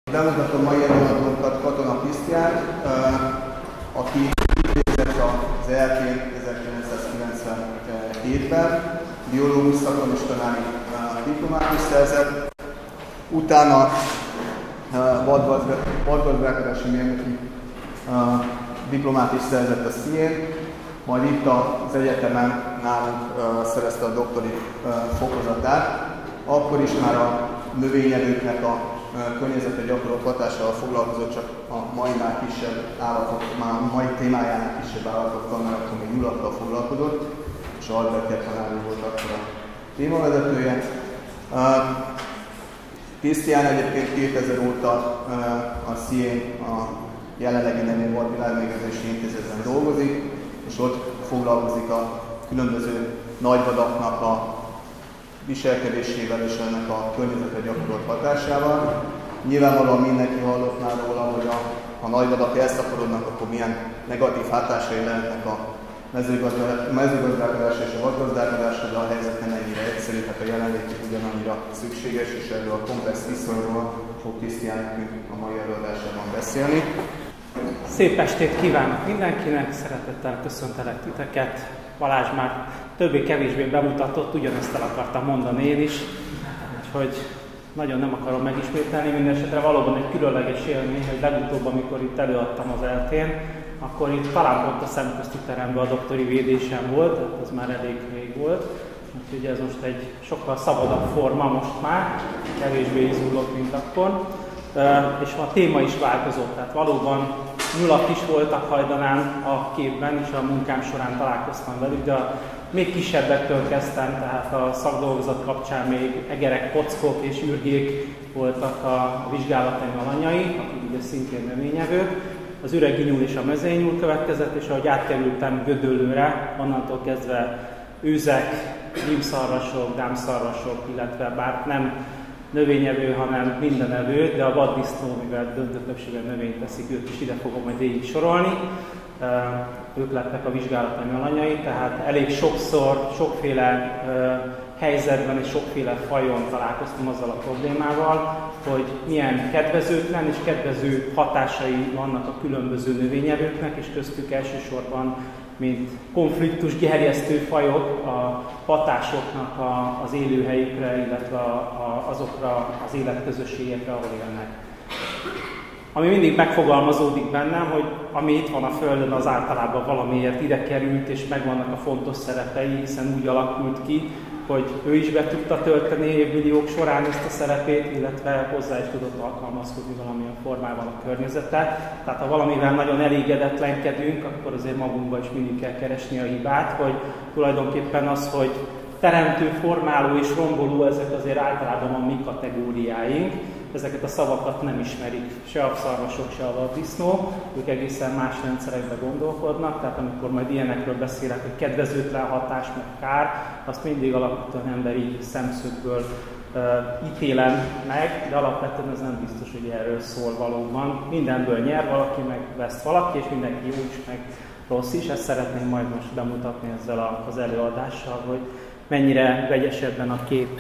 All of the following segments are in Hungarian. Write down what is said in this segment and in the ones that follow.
Bemutatom mai előadónkat, Katona Krisztiánt, aki végzett az ELTE-n 1997-ben, biológus szakon és tanári diplomát is szerzett, utána vadgazdálkodási mérnöki diplomát is szerzett a SZIE-n, majd itt az egyetemen nálunk szerezte a doktori fokozatát. Akkor is már a növényevőknek a környezetre gyakorolt hatásával foglalkozott, csak a mainál kisebb állatok, már a mai témájánál kisebb állatokkal, mert akkor még nyulattal foglalkozott, és Albert tanár volt akkor a témavezetője. Krisztián egyébként 2000 óta a SZIE-n, a jelenlegi nevén Vad Világmegőrzési Intézetben dolgozik, és ott foglalkozik a különböző nagyvadaknak a viselkedésével és ennek a környezetre gyakorolt hatásával. Nyilvánvalóan mindenki hallott már róla, hogy ha nagyvadak elszaporodnak, akkor milyen negatív hatásai lehetnek a mezőgazdálkodásra és a vadgazdálkodásra, de a helyzet nem ennyire egyszerű, tehát a jelenlétük ugyanannyira szükséges, és erről a komplex viszonyról fog Krisztián nekünk a mai előadásában beszélni. Szép estét kívánok mindenkinek, szeretettel köszöntelek titeket. Balázs már többé-kevésbé bemutatott, ugyanezt el akartam mondani én is, úgyhogy nagyon nem akarom megismételni, mindenesetre valóban egy különleges élmény, hogy legutóbb, amikor itt előadtam az ELTE-n, akkor itt talán pont a szemközti teremben a doktori védésem volt, tehát az már elég rég volt, úgyhogy ez most egy sokkal szabadabb forma most már, kevésbé izgulok, mint akkor, és a téma is változott, tehát valóban nyulak is voltak hajdanán a képben, és a munkám során találkoztam velük, de még kisebbektől kezdtem, tehát a szakdolgozat kapcsán még egerek, kockok és ürgék voltak a vizsgálataim alanyai, akik ugye szintén növényevők. Az üregginyúl és a mezőnyúl következett, és ahogy átkerültem Gödöllőre, onnantól kezdve őzek, gímszarvasok, dámszarvasok, illetve bár nem növényevő, hanem mindenevő, de a vaddisznó, mivel döntő többségben növényt teszik, őt is ide fogom majd végig sorolni. Ők lettek a vizsgálataim alanyai, tehát elég sokszor, sokféle helyzetben és sokféle fajon találkoztam azzal a problémával, hogy milyen kedvezőtlen és kedvező hatásai vannak a különböző növényevőknek, és köztük elsősorban, mint konfliktus gerjesztő fajok, a hatásoknak az élőhelyükre, illetve azokra az életközösségekre, ahol élnek. Ami mindig megfogalmazódik bennem, hogy ami itt van a Földön, az általában valamiért ide került, és megvannak a fontos szerepei, hiszen úgy alakult ki, hogy ő is be tudta tölteni évmilliók során ezt a szerepét, illetve hozzá is tudott alkalmazkodni valamilyen formában a környezettel. Tehát ha valamivel nagyon elégedetlenkedünk, akkor azért magunkban is mindig kell keresni a hibát, hogy tulajdonképpen az, hogy teremtő, formáló és romboló, ezek azért általában a mi kategóriáink. Ezeket a szavakat nem ismerik se a szarvasok, se a vaddisznó, ők egészen más rendszerekbe gondolkodnak, tehát amikor majd ilyenekről beszélek, hogy kedvezőtlen hatás, meg kár, azt mindig alapvetően emberi szemszögből ítélem meg, de alapvetően ez nem biztos, hogy erről szól valóban. Mindenből nyer valaki, meg veszt valaki, és mindenki jó is, meg rossz is. Ezt szeretném majd most bemutatni ezzel az előadással, hogy mennyire vegyes ebben a kép.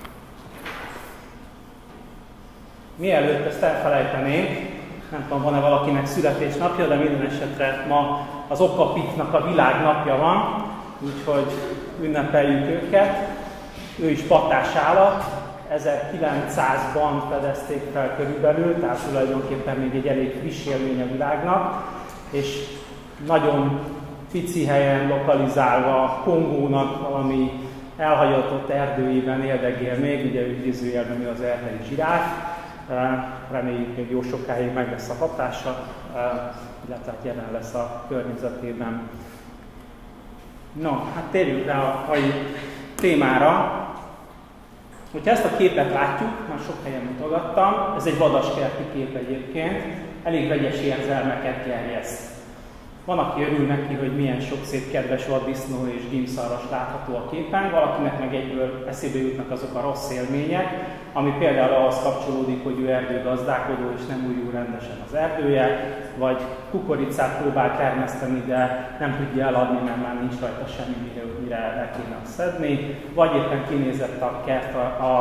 Mielőtt ezt elfelejtenénk, nem tudom, van-e valakinek születésnapja, de minden esetre ma az okapitnak a világnapja van, úgyhogy ünnepeljük őket. Ő is patás állat, 1900-ban fedezték fel körülbelül, tehát tulajdonképpen még egy elég friss élmény a világnak, és nagyon pici helyen lokalizálva Kongónak valami elhagyatott erdőjében éldegél még, ugye idézőjelben mi az erdei zsiráf. Reméljük, még jó sokáig meg lesz a hatása, illetve jelen lesz a környezetében. No, hát térjünk rá a mai témára. Hogyha ezt a képet látjuk, már sok helyen mutogattam, ez egy vadaskerti kép egyébként, elég vegyes érzelmeket gerjeszt. Van, aki örül neki, hogy milyen sok szép kedves vaddisznó és gímszarvas látható a képen, valakinek meg egyből eszébe jutnak azok a rossz élmények, ami például ahhoz kapcsolódik, hogy ő erdőgazdálkodó és nem újul rendesen az erdője, vagy kukoricát próbál termeszteni, de nem tudja eladni, mert már nincs rajta semmi, mire el kéne szedni, vagy éppen kinézett a kert a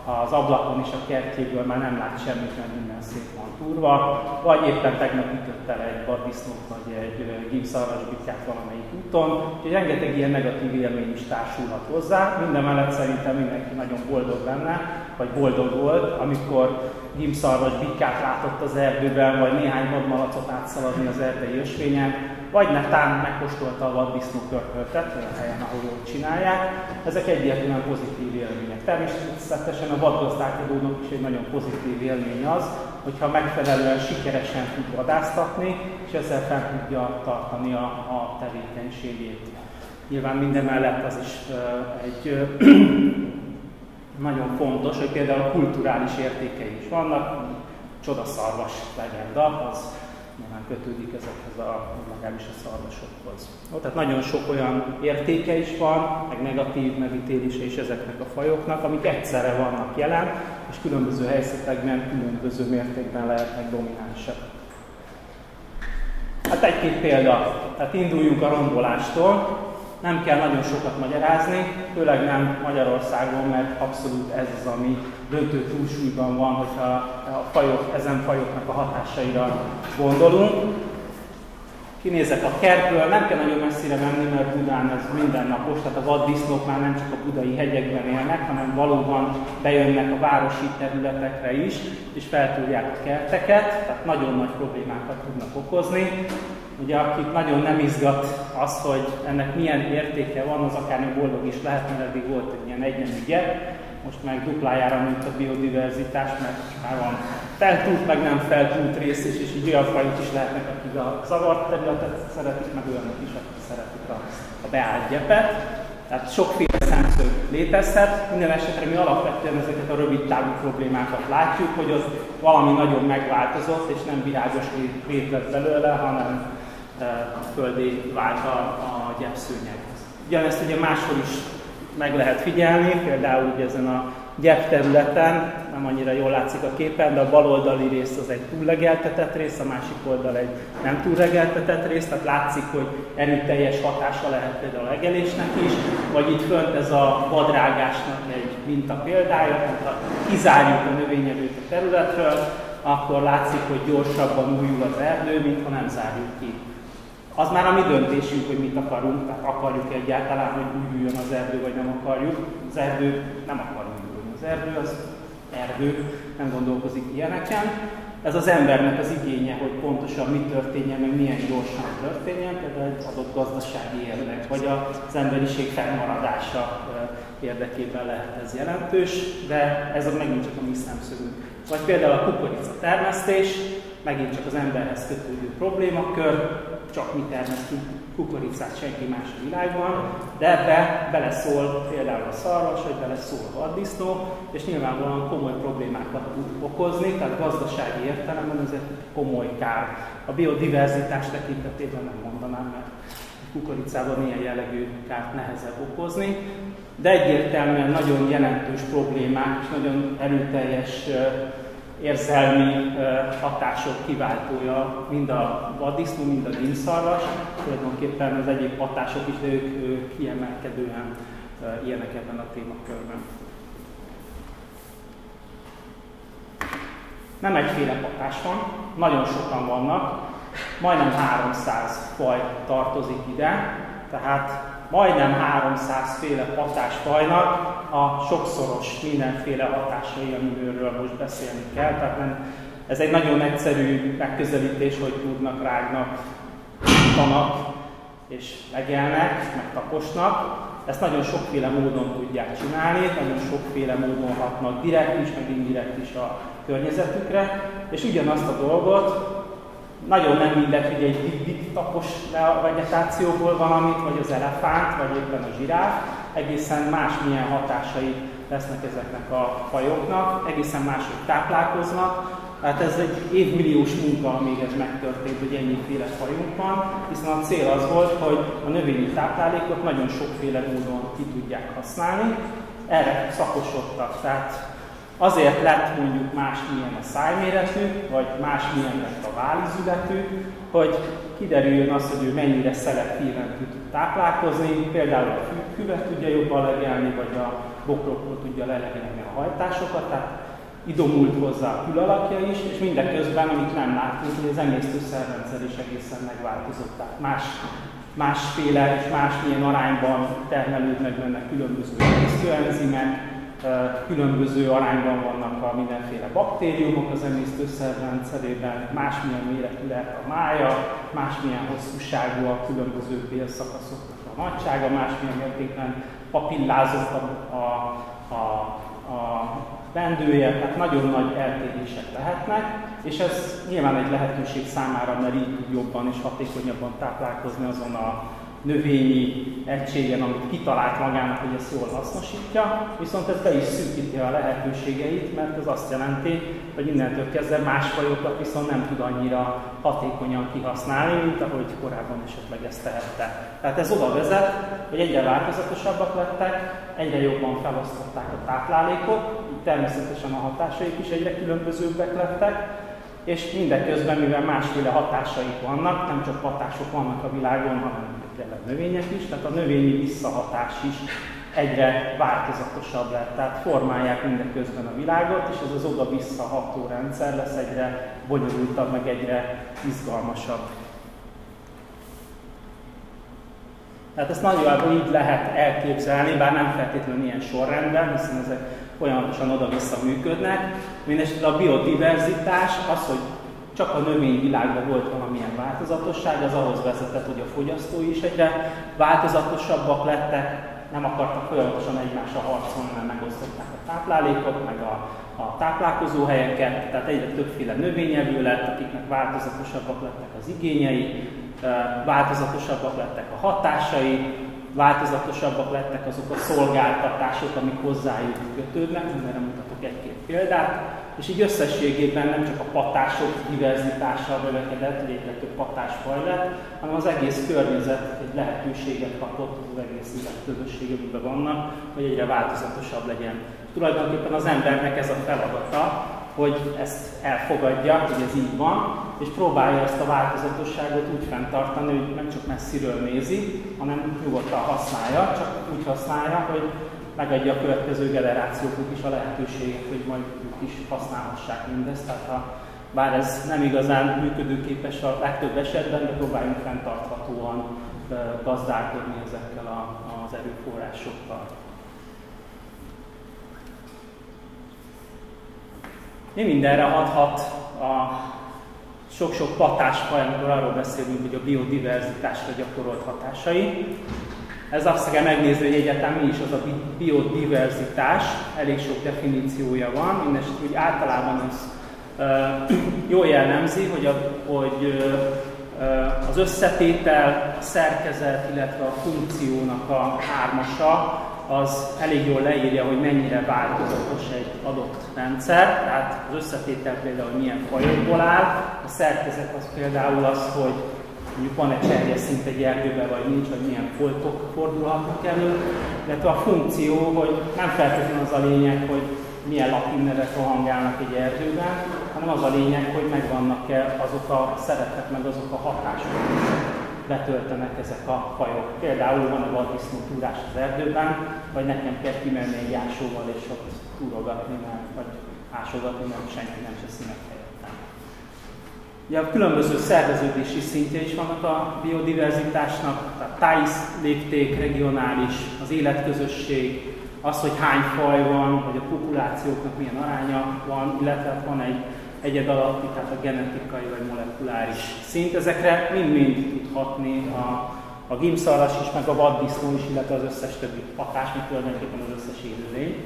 az ablakon és a kertjéből már nem lát semmit, mert minden szét van túrva, vagy éppen tegnap ütött el egy vaddisznót vagy egy gimbszarvasbittyát valamelyik úton, úgyhogy rengeteg ilyen negatív élmény is társulhat hozzá. Mindemellett szerintem mindenki nagyon boldog benne, vagy boldog volt, amikor gimbszarvasbittyát látott az erdőben, vagy néhány vadmalacot átszaladni az erdei ösvényen, vagy netán megkóstolta a vaddisznó körköltet, olyan helyen, ahol jól csinálják. Ezek egyértelműen pozitív élmények. Természetesen a vadgazdálkodónak is egy nagyon pozitív élmény az, hogyha megfelelően sikeresen tud vadásztatni, és ezzel fel tudja tartani a tevékenységét. Nyilván mindemellett az is egy nagyon fontos, hogy például kulturális értékei is vannak, csodaszarvas legenda, az nyilván kötődik ezekhez legalábbis a szarvasokhoz. Tehát nagyon sok olyan értéke is van, meg negatív megítélése is ezeknek a fajoknak, amik egyszerre vannak jelen, és különböző helyzetekben, különböző mértékben lehetnek dominánsak. Hát egy-két példa. Tehát induljunk a rondolástól. Nem kell nagyon sokat magyarázni, főleg nem Magyarországon, mert abszolút ez az, ami döntő túlsúlyban van, hogyha ezen fajoknak a hatásaira gondolunk. Kinézek a kertből, nem kell nagyon messzire menni, mert Budán ez mindennapos, tehát a vaddisznók már nem csak a budai hegyekben élnek, hanem valóban bejönnek a városi területekre is, és feltúrják a kerteket, tehát nagyon nagy problémákat tudnak okozni. Ugye, akit nagyon nem izgat az, hogy ennek milyen értéke van, az akár még boldog is lehet, mert eddig volt egy ilyen egynemű gyep, most meg duplájára nőtt a biodiverzitás, mert már van feltúrt, meg nem feltúrt rész, és így olyan fajok is lehetnek, akik a zavart területet szeretik, meg olyanok is, akik szeretik a beállt gyepet. Tehát sokféle szemszög létezhet. Minden esetre mi alapvetően ezeket a rövid távú problémákat látjuk, hogy az valami nagyon megváltozott, és nem virágos rét lett belőle, hanem földé vált a gyepszőnyeg. Ugyanezt ugye máshol is meg lehet figyelni, például ugye ezen a gyep területen, nem annyira jól látszik a képen, de a bal oldali rész az egy túllegeltetett rész, a másik oldal egy nem túllegeltetett rész, tehát látszik, hogy erőteljes hatása lehet például a legelésnek is, vagy itt fönt ez a vadrágásnak egy minta példája, tehát ha kizárjuk a növényevőt a területről, akkor látszik, hogy gyorsabban újul az erdő, mint ha nem zárjuk ki. Az már a mi döntésünk, hogy mit akarunk, tehát akarjuk egyáltalán, hogy újuljon az erdő, vagy nem akarjuk. Az erdő nem akar újulni. Az erdő az erdő, nem gondolkozik ilyeneken. Ez az embernek az igénye, hogy pontosan mi történjen, meg milyen gyorsan történjen, például egy adott gazdasági érdek, vagy az emberiség fennmaradása érdekében lehet ez jelentős, de ez megint csak a mi szemszögünk. Vagy például a kukorica termesztés, megint csak az emberhez kötődő problémakör, csak mi termesztünk kukoricát, senki más a világban, de ebbe beleszól például a szarvas, vagy beleszól a vaddisznó, és nyilvánvalóan komoly problémákat tud okozni, tehát gazdasági értelemben ez egy komoly kár. A biodiverzitás tekintetében nem mondanám, mert kukoricában ilyen jellegű kárt nehezebb okozni, de egyértelműen nagyon jelentős problémák és nagyon erőteljes érzelmi hatások kiváltója mind a vaddisznó, mind a gimbszarvas, tulajdonképpen az egyéb hatások is, de ők kiemelkedően ilyenek ebben a témakörben. Nem egyféle hatás van, nagyon sokan vannak, majdnem 300 faj tartozik ide, tehát majdnem 300 féle hatásfajnak a sokszoros mindenféle hatásai, amiről most beszélni kell. Tehát ez egy nagyon egyszerű megközelítés, hogy tudnak, rágnak, tanak és legelnek, meg taposnak. Ezt nagyon sokféle módon tudják csinálni, nagyon sokféle módon hatnak direkt is, meg indirekt is a környezetükre, és ugyanazt a dolgot nagyon nem mindegy, hogy egy dig-dig tapos le a vegetációból valamit, vagy az elefánt, vagy éppen a zsiráf, egészen másmilyen hatásai lesznek ezeknek a fajoknak, egészen máshogy táplálkoznak. Tehát ez egy évmilliós munka, amíg ez megtörtént, hogy ennyiféle fajunk van, hiszen a cél az volt, hogy a növényi táplálékot nagyon sokféle módon ki tudják használni. Erre szakosodtak, tehát azért lett mondjuk másmilyen a szájméretű, vagy másmilyen lett a vállizületű, hogy kiderüljön az, hogy ő mennyire szelektíven tud táplálkozni, például a füvet tudja jobban legelni, vagy bokrokból tudja lelegelni a hajtásokat, tehát idomult hozzá a külalakja is, és mindeközben, amit nem látunk, hogy az emésztőszervrendszer is egészen megváltozott. Tehát másféle és másmilyen arányban termelődnek benne különböző emésztőenzimek, különböző arányban vannak a mindenféle baktériumok az emésztőszervrendszerében, másmilyen méretű lehet a mája, másmilyen hosszúságú a különböző bélszakaszoknak a nagysága, másmilyen mértékben papillázott a bendője, tehát nagyon nagy eltérések lehetnek, és ez nyilván egy lehetőség számára, mert így tud jobban és hatékonyabban táplálkozni azon a növényi egységen, amit kitalált magának, hogy ezt jól hasznosítja, viszont ez be is szűkíti a lehetőségeit, mert ez azt jelenti, hogy innentől kezdve más fajokat viszont nem tud annyira hatékonyan kihasználni, mint ahogy korábban esetleg ezt tehette. Tehát ez oda vezet, hogy egyre változatosabbak lettek, egyre jobban felosztották a táplálékot, így természetesen a hatásaik is egyre különbözőbbek lettek, és mindeközben, mivel másféle hatásaik vannak, nem csak hatások vannak a világon, hanem tényleg növények is, tehát a növényi visszahatás is egyre változatosabb lett, tehát formálják mindeközben a világot, és ez az oda-vissza ható rendszer lesz egyre bonyolultabb, meg egyre izgalmasabb. Tehát ezt nagyjából így lehet elképzelni, bár nem feltétlenül ilyen sorrendben, hiszen ezek folyamatosan oda-vissza működnek. Mindenesetre a biodiverzitás, az, hogy csak a növényvilágban volt valamilyen változatosság, az ahhoz vezetett, hogy a fogyasztói is egyre változatosabbak lettek, nem akartak folyamatosan egymással harcolni, mert megosztották a táplálékot, meg a táplálkozóhelyeket, tehát egyre többféle növényevő lett, akiknek változatosabbak lettek az igényei, változatosabbak lettek a hatásai, változatosabbak lettek azok a szolgáltatások, amik hozzájuk kötődnek, erre mutatok egy-két példát, és így összességében nem csak a patások diverzitással növekedett, hogy egyre több patásfaj lett, hanem az egész környezet egy lehetőséget kapott, az egész életközösség, amiben vannak, hogy egyre változatosabb legyen. Tulajdonképpen az embernek ez a feladata, hogy ezt elfogadja, hogy ez így van, és próbálja ezt a változatosságot úgy fenntartani, hogy nem csak messziről nézi, hanem nyugodtan használja, csak úgy használja, hogy megadja a következő generációknak is a lehetőséget, hogy majd ők is használhassák mindezt. Tehát bár ez nem igazán működőképes a legtöbb esetben, de próbáljunk fenntarthatóan gazdálkodni ezekkel az erőforrásokkal. Mi mindenre hathat a sok-sok patásfaj, amikor arról beszélünk, hogy a biodiverzitásra gyakorolt hatásai. Ez azt kell megnézni, hogy egyáltalán mi is az a biodiverzitás, elég sok definíciója van, mindenesetre úgy általában ez jól jellemzi, hogy az összetétel, a szerkezet, illetve a funkciónak a hármasa, az elég jól leírja, hogy mennyire változatos egy adott rendszer, tehát az összetétel például, hogy milyen fajokból áll, a szerkezet az például az, hogy mondjuk van egy cserjeszint egy erdőben, vagy nincs, vagy milyen foltok fordulhatnak elő, illetve a funkció, hogy nem feltétlenül az a lényeg, hogy milyen latin nevek rohangálnak egy erdőben, hanem az a lényeg, hogy megvannak-e azok a szerepek, meg azok a hatások, betöltenek ezek a fajok. Például van a vaddisznó túrás az erdőben, vagy nekem kell kimenni egy ásóval és ott túrogatni, vagy ásogatni, mert senki nem teszi meg helyettem. Ugye a különböző szerveződési szintje is vannak a biodiverzitásnak, a tájlépték, regionális, az életközösség, az, hogy hány faj van, vagy a populációknak milyen aránya van, illetve van egy egyed alatti, tehát a genetikai vagy molekuláris szint. Ezekre mind-mind tud hatni a gímszarvas is, meg a vaddisznó is, illetve az összes többi patás, mint tulajdonképpen az összes élőlény.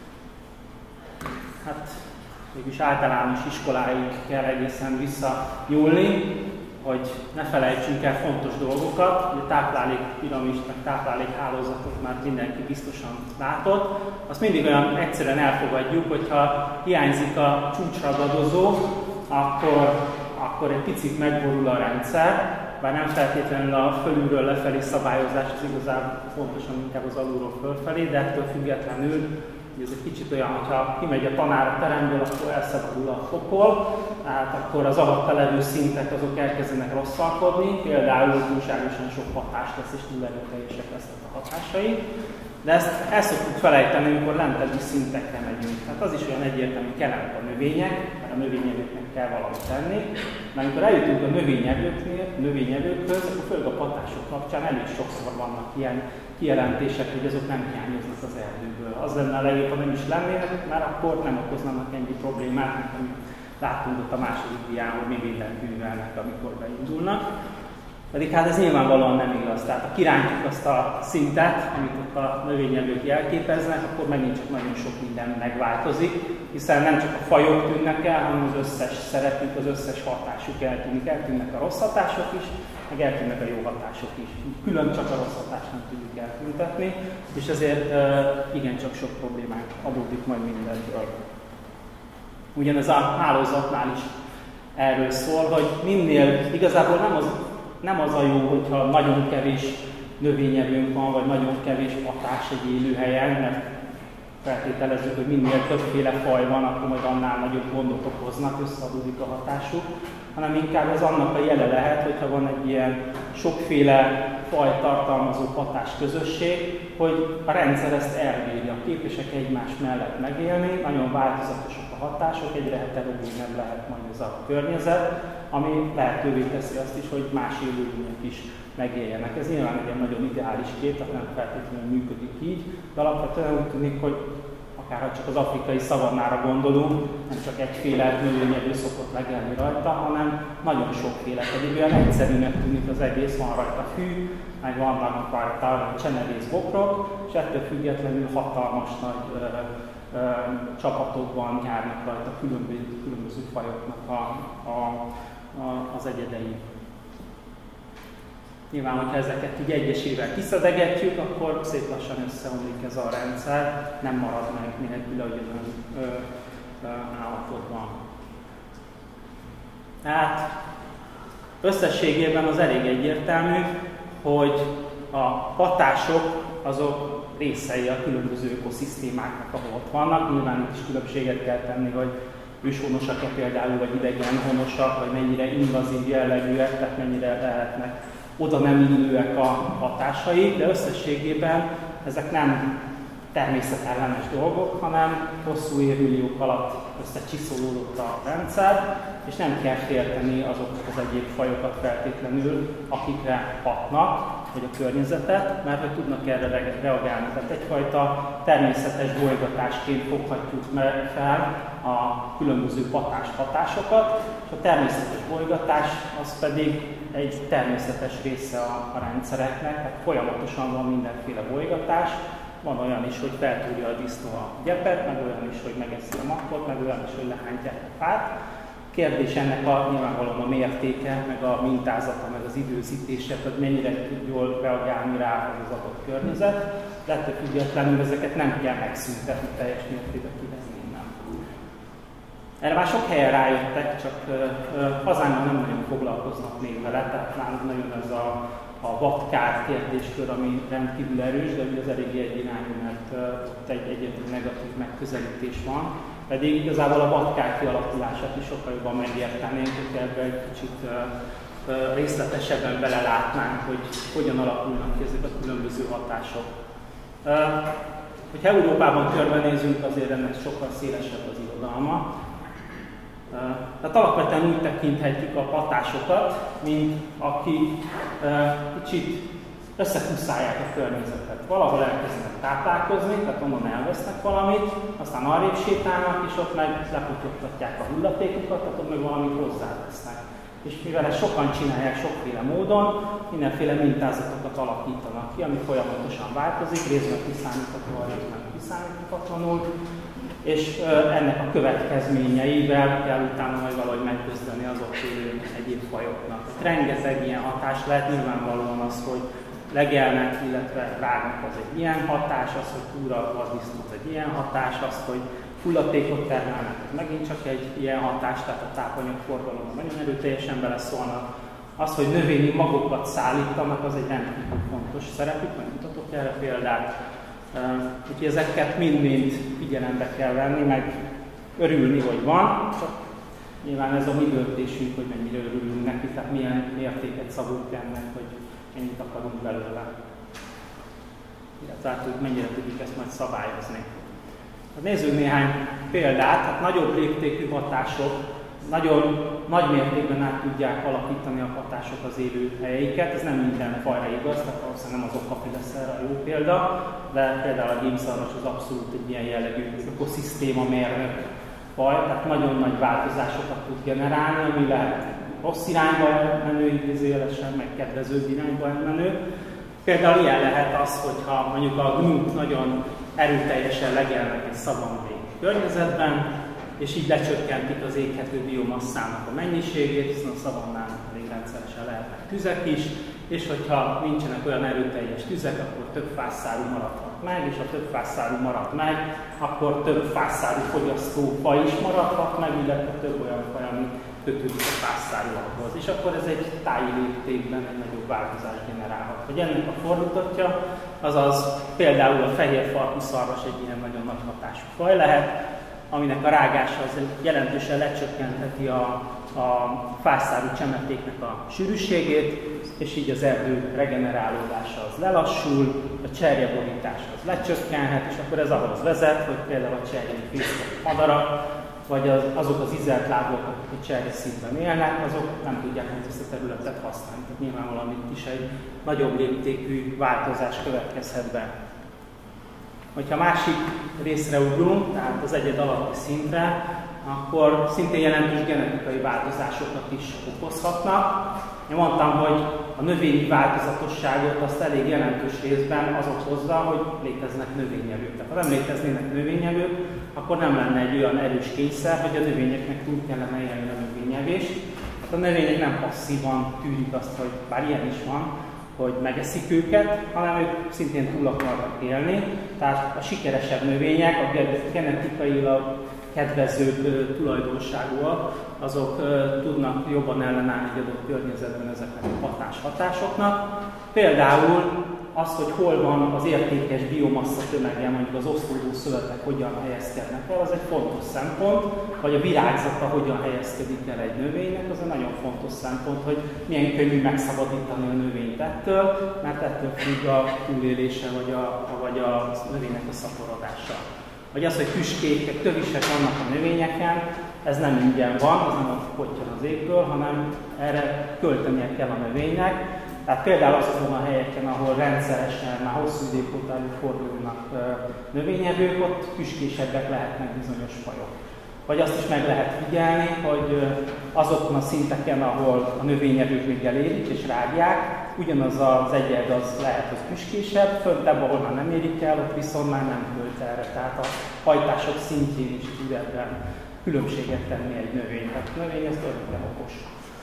Hát mégis általános iskoláig kell egészen visszanyúlni, hogy ne felejtsünk el fontos dolgokat, hogy a táplálékpiramist, meg táplálékhálózatot már mindenki biztosan látott. Azt mindig olyan egyszerűen elfogadjuk, hogyha hiányzik a csúcsragadozó, akkor egy picit megborul a rendszer, bár nem feltétlenül a fölülről lefelé szabályozás, az igazából fontosan inkább az alulról fölfelé, de ettől függetlenül ez egy kicsit olyan, hogyha kimegy a tanár a teremből, akkor elszabadul a pokol, tehát akkor az alatta levő szintek azok elkezdenek rosszalkodni, például túlságosan sok hatás lesz és túl erőteljesek lesznek a hatásai. De ezt el szoktuk felejteni, amikor lentebbi szintekre megyünk. Tehát az is olyan egyértelmű, hogy kellenek a növények, mert a növényevőknek kell valamit tenni. De amikor eljutunk a növényevőkhöz, akkor főleg a patások kapcsán elég sokszor vannak ilyen kijelentések, hogy azok nem hiányoznak az erdőből. Az lenne a legjobb, ha nem is lennének, mert akkor nem okoznának ennyi problémát, mint amit látunk ott a második dián, hogy mi mindent művelnek, amikor beindulnak. Pedig hát ez nyilvánvalóan nem igaz. Tehát ha kirántjuk azt a szintet, amit ott a növényevők jelképeznek, akkor megint csak nagyon sok minden megváltozik, hiszen nem csak a fajok tűnnek el, hanem az összes szerepük, az összes hatásuk eltűnik. Eltűnnek a rossz hatások is, meg eltűnnek a jó hatások is. Külön csak a rossz hatást nem tudjuk eltüntetni, és ezért igencsak sok problémák adódik majd mindenből. Ugyanez a hálózatnál is erről szól, hogy minél igazából nem az a jó, hogyha nagyon kevés növényevőnk van, vagy nagyon kevés hatás egy élőhelyen, mert feltételezzük, hogy minél többféle faj van, akkor majd annál nagyobb gondot okoznak, összeadódik a hatásuk, hanem inkább ez annak a jele lehet, hogyha van egy ilyen sokféle faj tartalmazó hatásközösség, hogy a rendszer ezt elbírja, képesek egymás mellett megélni, nagyon változatosak a hatások, egyre heterogénebb lehet majd ez a környezet, ami lehetővé teszi azt is, hogy más élőlények is megéljenek. Ez nyilván egy nagyon ideális kép, tehát nem feltétlenül működik így, de alapvetően úgy tűnik, hogy akár csak az afrikai szavannára gondolunk, nem csak egyféle növényevő szokott legelni rajta, hanem nagyon sokféle, pedig olyan egyszerűnek tűnik az egész, van rajta fű, meg vannak rajta csenevészbokrok, és ettől függetlenül hatalmas nagy csapatokban járnak rajta különböző fajoknak az egyedei. Nyilván, hogyha ezeket így egyesével kiszedegetjük, akkor szép lassan összeomlik ez a rendszer, nem marad meg nélkül ugyanolyan állapotban. Tehát összességében az elég egyértelmű, hogy a hatások azok részei a különböző ökoszisztémáknak, ahol ott vannak. Nyilván itt is különbséget kell tenni, hogy őshonosak-e például, vagy idegen honosak, vagy mennyire invazív jellegűek, tehát mennyire lehetnek oda nem illőek a hatásai, de összességében ezek nem természetellenes dolgok, hanem hosszú évmilliók alatt összecsiszolódott a rendszer, és nem kell félteni azokat az egyéb fajokat feltétlenül, akikre hatnak, vagy a környezetet, mert hogy tudnak erre reagálni. Tehát egyfajta természetes bolygatásként foghatjuk fel a különböző hatásokat, és a természetes bolygatás az pedig egy természetes része a rendszereknek, tehát folyamatosan van mindenféle bolygatás. Van olyan is, hogy feltúrja a disznó a gyepet, meg olyan is, hogy megeszi a makkot, meg olyan is, hogy lehántják a fát. Kérdés ennek nyilvánvalóan a mértéke, meg a mintázata, meg az időzítése, hogy mennyire tud jól reagálni rá az adott környezet. De ettől függetlenül ezeket nem kell megszüntetni, teljes mértékben kivezni innen. Erre már sok helyen rájöttek, csak hazánkban nem nagyon foglalkoznak még vele, tehát nálunk nagyon ez a vadkár kérdéskör, ami rendkívül erős, de ugye az eléggé egyirányú, mert ott egy egyetlen negatív megközelítés van. Pedig igazából a vadkár kialakulását is sokkal jobban megértenénk, hogy ebben egy kicsit részletesebben belelátnánk, hogy hogyan alakulnak ki ezek a különböző hatások. Hogyha Európában körbenézünk, azért ennek sokkal szélesebb az irodalma. Tehát alapvetően úgy tekinthetjük a hatásokat, mint aki kicsit összekuszálják a környezetet. Valahol elkezdenek táplálkozni, tehát onnan elvesznek valamit, aztán arrébb sétálnak, és ott meg lepotyogtatják a hulladékokat, tehát ott meg valamit hozzávesznek. És mivel ezt sokan csinálják sokféle módon, mindenféle mintázatokat alakítanak ki, ami folyamatosan változik, részben kiszámíthatóan, részben kiszámíthatatlanul, és ennek a következményeivel kell utána majd valahogy megküzdeni az ott élő egyéb fajoknak. Rengeteg ilyen hatás lehet, nyilvánvalóan az, hogy legelnek, illetve rágnak, az egy ilyen hatás, az, hogy túra vaddisznót egy ilyen hatás, az, hogy hulladékot termelnek, ez megint csak egy ilyen hatás, tehát a tápanyagforgalomban nagyon erőteljesen beleszólnak. Az, hogy növényi magokat szállítanak, az egy rendkívül fontos szerepük, majd mutatok erre példát. Úgyhogy ezeket mind-mind figyelembe kell venni, meg örülni, hogy van, csak nyilván ez a mi döntésünk, hogy mennyire örülünk neki, tehát milyen értéket szabunk ennek, hogy ennyit akarunk belőle. illetve hogy mennyire tudjuk ezt majd szabályozni. Nézzünk néhány példát, hát nagyobb léptékű hatások nagyon nagy mértékben át tudják alakítani a hatások az élőhelyeiket. Ez nem minden fajra igaz, tehát valószínűleg nem az okapi lesz erre a jó példa, de például a gémszarvas az abszolút egy ilyen jellegű ökoszisztéma mérnök faj, tehát nagyon nagy változásokat tud generálni, ami lehet rossz irányba menő, idézőjelesen, meg kedvezőbb irányba menő. Például ilyen lehet az, hogyha mondjuk a gnuk nagyon erőteljesen legelnek egy szavannai környezetben, és így lecsökkentik az éghető biomasszának a mennyiségét, hiszen a szavannán elég rendszeresen lehetnek tüzek is, és hogyha nincsenek olyan erőteljes tüzek, akkor több fászszárú maradhat meg, és ha több fászszárú marad meg, akkor több fászszárú fogyasztófaj is maradhat meg, illetve több olyan faj, ami kötődik a fászszárúakhoz. És akkor ez egy táji léptékben egy nagyobb változást generálhat. Hogy ennek a fordítottja, azaz például a fehér farkú szarvas egy ilyen nagyon nagy hatású faj lehet, aminek a rágása az jelentősen lecsökkentheti a fászszárú csemetéknek a sűrűségét, és így az erdő regenerálódása az lelassul, a cserjeborítás az lecsökkenhet, és akkor ez ahhoz vezet, hogy például a cserjei fészkek madarak, vagy azok az izelt lábúak, akik a cserjeszínben élnek, azok nem tudják ezt a területet használni. Tehát nyilvánvalóan itt is egy nagyobb léptékű változás következhet be. Hogyha másik részre ugrunk, tehát az egyed alatti szintre, akkor szintén jelentős genetikai változásokat is okozhatnak. Én mondtam, hogy a növényi változatosságot azt elég jelentős részben az okozza, hogy léteznek növényevők. Tehát ha nem léteznének növényevők, akkor nem lenne egy olyan erős kényszer, hogy a növényeknek túl kellene élni a növényevést. Hát a növények nem passzívan tűrik azt, hogy bár ilyen is van, hogy megeszik őket, hanem ők szintén túl akarnak élni. Tehát a sikeresebb növények, a genetikailag kedvezőbb tulajdonságúak, azok tudnak jobban ellenállni egy adott környezetben ezeknek a hatásoknak. Például az, hogy hol van az értékes biomassa tömege, mondjuk az osztódó szövetek hogyan helyezkednek el, az egy fontos szempont, vagy a virágzata hogyan helyezkedik el egy növénynek, az egy nagyon fontos szempont, hogy milyen könnyű megszabadítani a növényt ettől, mert ettől függ a túlélése, vagy a növénynek a szaporodása. Vagy az, hogy tüskék, tövisek vannak a növényeken, ez nem ingyen van, az nem pottyan az égből, hanem erre költenie kell a növénynek. Tehát például azokon a helyeken, ahol rendszeresen, már hosszú idők óta előfordulnak növényevők, ott tüskésebbek lehetnek bizonyos fajok. Vagy azt is meg lehet figyelni, hogy azokon a szinteken, ahol a növényevők még elérik és rágják, ugyanaz az egyed az lehet, hogy tüskésebb, föntebb, ahol már nem érik el, ott viszont már nem költ erre. Tehát a hajtások szintjén is tud ebben különbséget tenni egy növény. Tehát a növény ez örökre okos.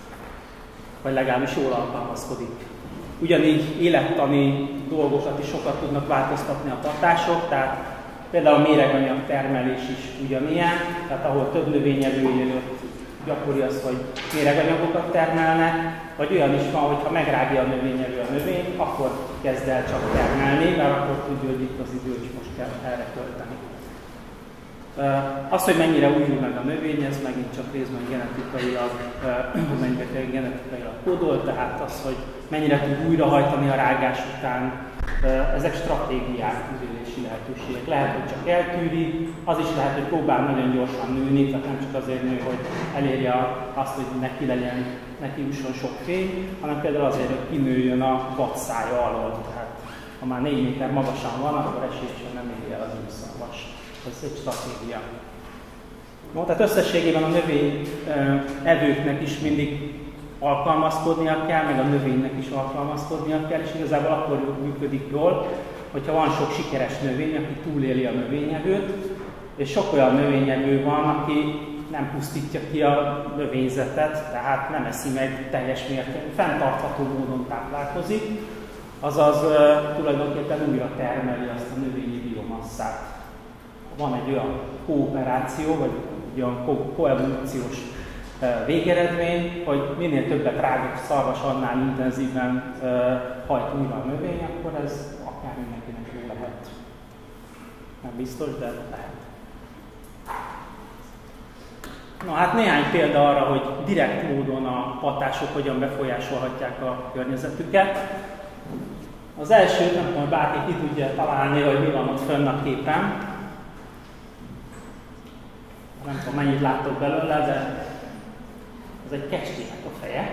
Vagy legalábbis jól alkalmazkodik. Ugyanígy élettani dolgokat is sokat tudnak változtatni a hatások, tehát például a méreganyag termelés is ugyanilyen, tehát ahol több növényevő él, ott gyakori az, hogy méreganyagokat termelnek, vagy olyan is van, hogy ha megrágja a növényevő a növényt, akkor kezd el csak termelni, mert akkor tudja, hogy itt az idő, és most kell erre költeni. Az, hogy mennyire újul meg a növény, ez megint csak részben genetikailag kódol, tehát az, hogy mennyire tud újrahajtani a rágás után, ezek stratégiák, túlélési lehetőségek. Lehet, hogy csak eltűri, az is lehet, hogy próbál nagyon gyorsan nőni, tehát nem csak azért nő, hogy elérje azt, hogy neki jusson sok fény, hanem például azért, hogy kinőjön a vadszája alól. Tehát ha már 4 méter magasan van, akkor esélyesen nem éri el az űrszarvas. Ez egy stratégia. No, tehát összességében a növény evőknek is mindig alkalmazkodnia kell, meg a növénynek is alkalmazkodnia kell, és igazából akkor működik jól, hogyha van sok sikeres növény, aki túléli a növényevőt, és sok olyan növényevő van, aki nem pusztítja ki a növényzetet, tehát nem eszi meg teljes mértékben, fenntartható módon táplálkozik, azaz tulajdonképpen újra termeli azt a növényi biomasszát. Van egy olyan kooperáció, vagy egy olyan koevolúciós végeredmény, hogy minél többet rágott szarvas, annál intenzíven hajt újra a növény, akkor ez akár mindenkinek jó lehet. Nem biztos, de lehet. Na hát néhány példa arra, hogy direkt módon a hatások hogyan befolyásolhatják a környezetüket. Az első, nem tudom, hogy bárki ki tudja találni, hogy mi van ott fönn a képen. Nem tudom, mennyit láttok belőle, de ez egy kecskének a feje.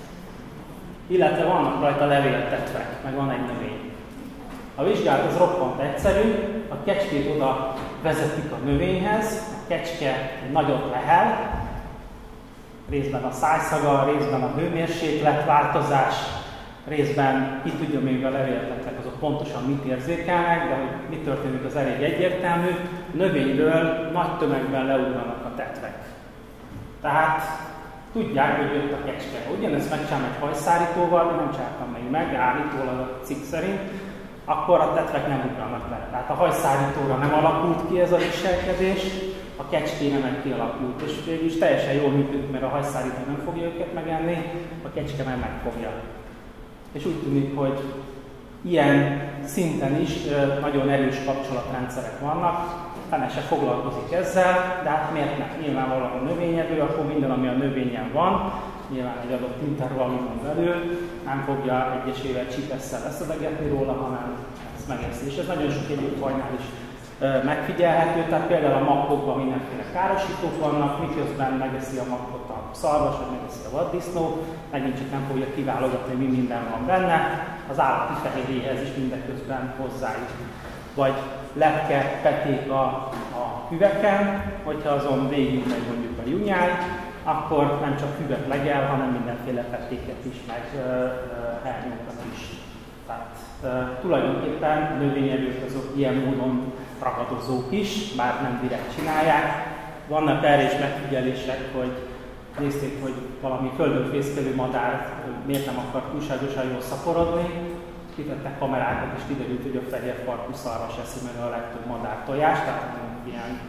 Illetve vannak rajta levéltetvek, meg van egy növény. A vizsgálat az roppant egyszerű, a kecskét oda vezetik a növényhez, a kecske nagyot lehel, részben a szájszaga, részben a hőmérséklet változás, részben ki tudja még a levéltetvek azok pontosan mit érzékelnek, de hogy mi történik az elég egyértelmű, a növényről nagy tömegben leugranak a tetvek. Tehát tudják, hogy jött a kecske. Ugyanezt megcsinálom egy hajszárítóval, de nem csináltam még meg, állítólag a cikk szerint, akkor a tetvek nem ugranak le. Tehát a hajszárítóra nem alakult ki ez a viselkedés, a kecskére meg kialakult, és végül is teljesen jól működik, mert a hajszárító nem fogja őket megenni, a kecske meg megfogja. És úgy tűnik, hogy ilyen szinten is nagyon erős kapcsolatrendszerek vannak, fene se foglalkozik ezzel, de hát miért nem? Nyilvánvalóan a növényevő, akkor minden, ami a növényen van, nyilván egy adott intervallumon belül, nem fogja egyesével csipesszel leszedegetni róla, hanem ezt megeszi. És ez nagyon sok egyéb fajnál is megfigyelhető, tehát például a makkokban mindenféle károsítók vannak, miközben megeszi a makkot a szarvas, vagy megeszi a vaddisznó, megint csak nem fogja kiválogatni, mi minden van benne, az állati fehérjéhez is mindeközben hozzájut. Vagy lepke, peték a hüveken, hogyha azon végig megy mondjuk a junyáj, akkor nem csak hüvet legel, hanem mindenféle petéket is, meg hernyókat is. Tehát tulajdonképpen növényevők azok ilyen módon ragadozók is, bár nem direkt csinálják. Vannak erre is megfigyelések, hogy nézték, hogy valami földön fészkelő madár miért nem akar túlságosan jól szaporodni. Kitettek kamerákat, és kiderült, hogy a fehér farkú szarvas eszi meg a legtöbb madár tojást, tehát ilyen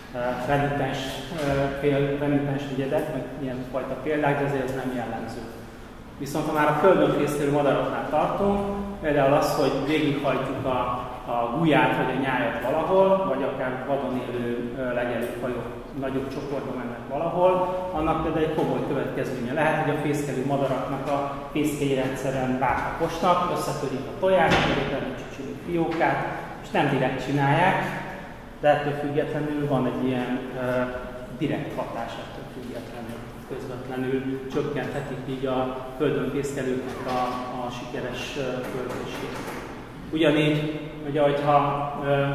renitens ügyedek, meg ilyen fajta példák, de azért ez nem jellemző. Viszont ha már a földön fészkelő madaraknál tartunk, például az, hogy végighajtjuk a guját vagy a nyájat valahol, vagy akár vadon élő legelőfajok nagyobb csoportba mennek valahol, annak például egy komoly következménye lehet, hogy a fészkelő madaraknak a fészkei rendszeren rátaposnak, összetörik a tojást, vagy a csücsülő fiókát, és nem direkt csinálják, de ettől függetlenül van egy ilyen direkt hatás, ettől függetlenül közvetlenül csökkenthetik így a földön fészkelőknek a sikeres földését. Ugyanígy, ugye, hogyha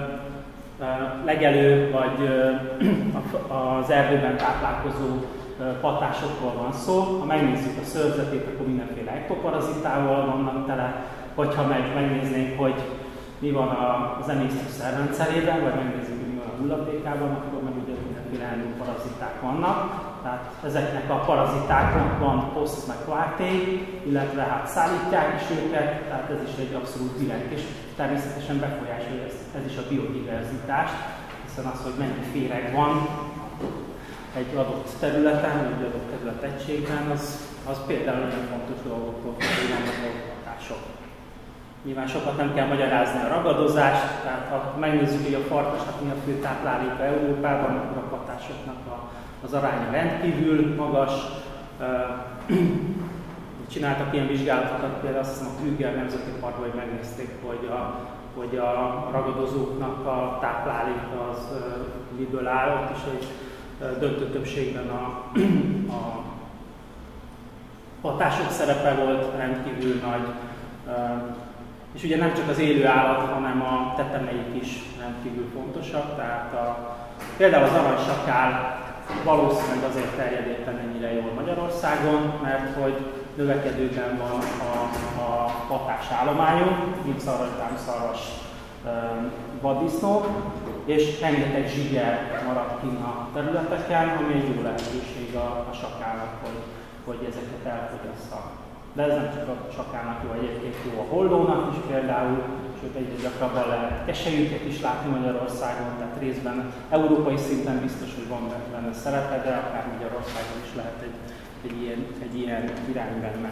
legelő vagy az erdőben táplálkozó patásokról van szó, ha megnézzük a szőrzetét, akkor mindenféle ektoparazitával vannak tele, hogyha megnéznénk, hogy mi van az emésztő szervrendszerében, vagy megnézzük, hogy mi van a hulladékában, akkor meg ugye mindenféle endoparaziták vannak. Tehát ezeknek a parazitáknak van poszt meg kvárté, illetve hát szállítják is őket, tehát ez is egy abszolút direkt, és természetesen befolyásolja ez is a biodiverzitást, hiszen az, hogy mennyi féreg van egy adott területen, vagy egy adott területegységben, az például olyan fontos dolgoktól, hogy vannak a hatások. Nyilván sokat nem kell magyarázni a ragadozást, tehát ha megnézzük, hogy a farkasnak mi a fő tápláléka Európában, akkor a patásoknak az aránya rendkívül magas. Csináltak ilyen vizsgálatokat, például azt hiszem a Krüger Nemzeti Parkban, hogy megnézték, hogy a ragadozóknak a tápláléka az miből áll, ott is egy döntő többségben a patások szerepe volt rendkívül nagy. És ugye nem csak az élő állat, hanem a tetemeik is rendkívül fontosak, tehát például az aranysakál valószínűleg azért terjed éppen ennyire jól Magyarországon, mert hogy növekedőben van a patásállományunk, mint szarvas, vaddisznó, és rengeteg zsiger marad kinn a területeken, ami egy jó lehetőség a sakálnak, hogy ezeket elfogyasztanak. De ez nem csak a sakának jó, egyébként jó a hollónak is például, sőt egyre gyakrabban lehet keselyüket is látni Magyarországon, tehát részben európai szinten biztos, hogy van benne szerepe, de akár Magyarországon is lehet egy ilyen irány benne.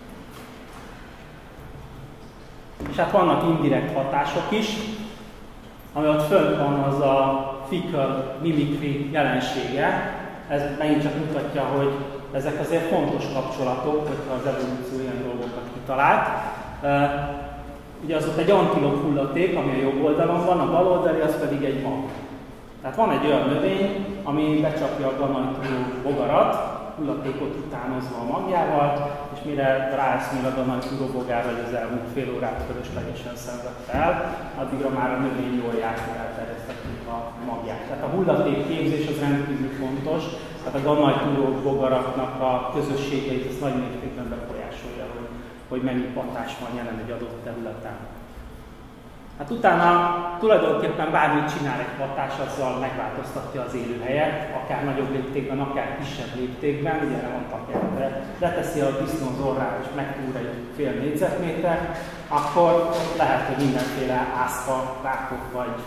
És hát vannak indirekt hatások is, ami ott fönt van, az a fecal mimicry jelensége. Ez megint csak mutatja, hogy ezek azért fontos kapcsolatok, hogyha az evolúció ilyen dolgokat kitalált. ugye az ott egy antilop hulladék, ami a jobb oldalon van, a bal oldali az pedig egy mag. Tehát van egy olyan növény, ami becsapja a ganajtúró bogarat, hulladékot utánozva a magjával, és mire ráeszmél a ganajtúró bogára, hogy az elmúlt fél órát fölöslegesen szenvedte el, addigra már a növény jól járt, hogy elterjesztettük a magját. Tehát a hulladékképzés az rendkívül fontos, tehát a ganajtúró bogaraknak a közösségeit ez nagy mértékben befolyásolja, hogy mennyi hatás van jelen egy adott területen. Hát utána tulajdonképpen bármit csinál egy hatás, azzal megváltoztatja az élőhelyet, akár nagyobb léptékben, akár kisebb léptékben, ugye elmondtak erre, leteszi a disznó az orrát és megtúr egy fél négyzetméter, akkor lehet, hogy mindenféle ászka, rákok vagy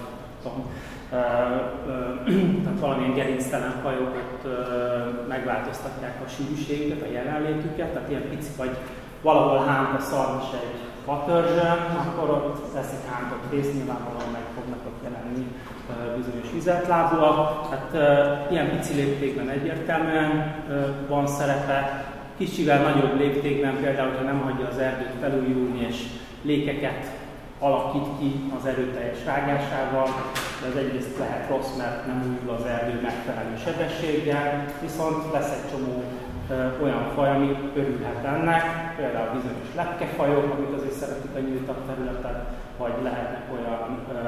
tehát valamilyen gerinctelen fajok megváltoztatják a sűrűségüket, a jelenlétüket, tehát ilyen pici vagy valahol hánt a szarvas egy fatörzsön, akkor ott eszik hántott részt, nyilvánvalóan meg fognak ott jelenni bizonyos vizeltlábúak. Tehát ilyen pici léptékben egyértelműen van szerepe. Kicsivel nagyobb léptékben például, ha nem hagyja az erdőt felújulni és lékeket alakít ki az erőteljes rágásával, de ez egyrészt lehet rossz, mert nem újul az erdő megfelelő sebességgel, viszont lesz egy csomó olyan faj, ami örülhet ennek, például bizonyos lepkefajok, amik azért szeretik a nyíltabb területet, vagy lehetnek olyan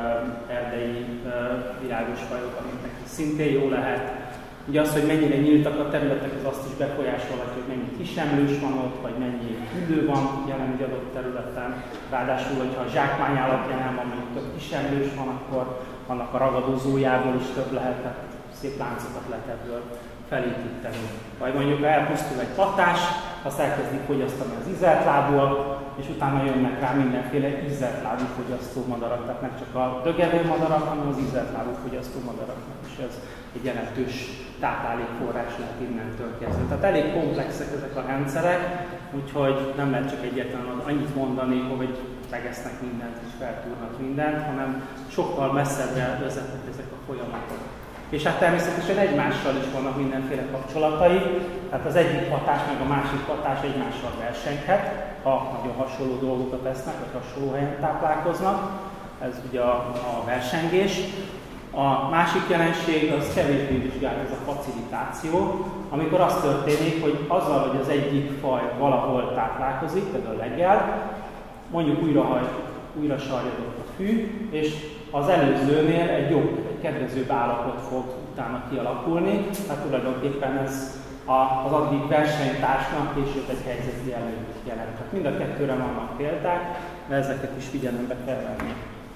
erdei virágos fajok, amiknek szintén jó lehet. Ugye az, hogy mennyire nyíltak a területek, az azt is befolyásolhatja, hogy mennyi kisemlős van ott, vagy mennyi üdő van jelen egy adott területen. Ráadásul, hogyha a zsákmány alapján van, mondjuk több kisemlős van, akkor annak a ragadozójából is több lehet, tehát szép láncokat lehet ebből felépíteni. Vagy mondjuk elpusztul egy patás, azt elkezdik fogyasztani az ízeltlábúak, és utána jönnek rá mindenféle ízeltlábú fogyasztó madarak, tehát nem csak a dögevő madarak, hanem az ízeltlábú fogyasztó madaraknak is ez egy jelentős táplálékforrás lehet innentől kezdve. Tehát elég komplexek ezek a rendszerek, úgyhogy nem lehet csak egyetlenül annyit mondani, hogy megesznek mindent és feltúrnak mindent, hanem sokkal messzebbre vezetnek ezek a folyamatok. És hát természetesen egymással is vannak mindenféle kapcsolatai, tehát az egyik hatás meg a másik hatás egymással versenyhet, ha nagyon hasonló dolgokat esznek, vagy hasonló helyen táplálkoznak. Ez ugye a versengés. A másik jelenség az kevésbé vizsgált, ez a facilitáció, amikor az történik, hogy azzal, hogy az egyik faj valahol táplálkozik, például leggel, mondjuk újra sarjadott a fű, és az előzőnél egy jobb, egy kedvezőbb állapot fog utána kialakulni, tehát tulajdonképpen ez az addig versenytársnak később egy helyzeti előnyt jelent. Tehát mind a kettőre vannak példák, de ezeket is figyelembe kell venni.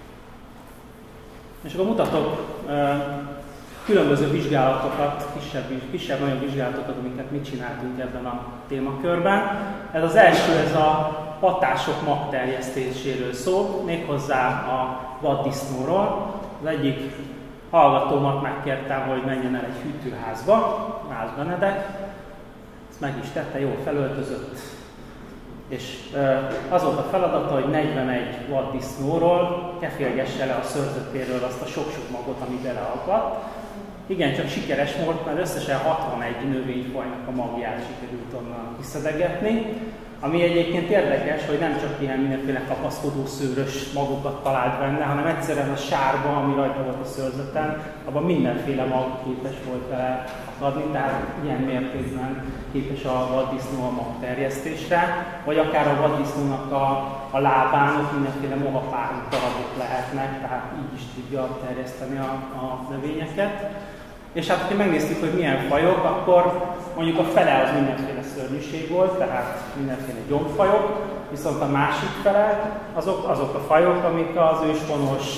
És akkor mutatok különböző vizsgálatokat, kisebb-nagyobb vizsgálatokat, amiket mi csináltunk ebben a témakörben. Ez az első, ez a hatások magterjesztéséről szól, méghozzá a vaddisznóról. Az egyik hallgatómat megkértem, hogy menjen el egy hűtőházba, Nász Benedek, ezt meg is tette, jól felöltözött. És az volt a feladata, hogy 41 vaddisznóról kefélgesse le a szőrzőtéről azt a sok-sok magot, ami beleakadt. Igen, csak sikeres volt, mert összesen 61 növényfajnak a magját sikerült onnan kiszedegetni. Ami egyébként érdekes, hogy nem csak ilyen mindenféle kapaszkodó szőrös magokat talált benne, hanem egyszerűen a sárba, ami rajta volt a szőrzeten, abban mindenféle mag képes volt vele adni, tehát ilyen mértékben képes a vaddisznó a magterjesztésre, vagy akár a vaddisznónak a lábán ott mindenféle mohapárú darabok lehetnek, tehát így is tudja terjeszteni a növényeket. És hát, ha megnéztük, hogy milyen fajok, akkor mondjuk a fele az mindenféle szörnyűség volt, tehát mindenféle gyomfajok, viszont a másik fele azok a fajok, amik az őshonos,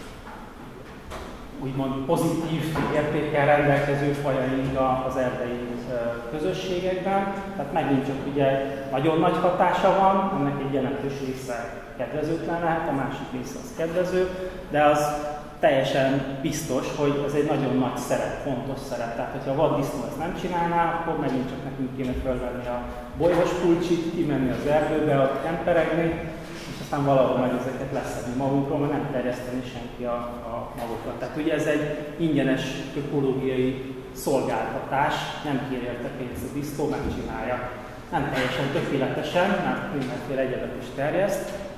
úgymond pozitív értékkel rendelkező fajaink az erdei közösségekben. Tehát megint csak ugye nagyon nagy hatása van, ennek egy jelentős része kedvezőtlen lehet, a másik része az kedvező, de az teljesen biztos, hogy ez egy nagyon nagy szerep, fontos szerep. Tehát, hogyha a vaddisznó ezt nem csinálná, akkor megint csak nekünk kéne felvenni a bolyhos pulcsit, kimenni az erdőbe, ott emperegni, és aztán valahol majd ezeket leszedni magunkról, mert nem terjeszteni senki a magukat. Tehát ugye ez egy ingyenes ökológiai szolgáltatás, nem kér érte pénzt a disznó, megcsinálja. Nem teljesen tökéletesen, mert mindenféle egyebet is terjeszt,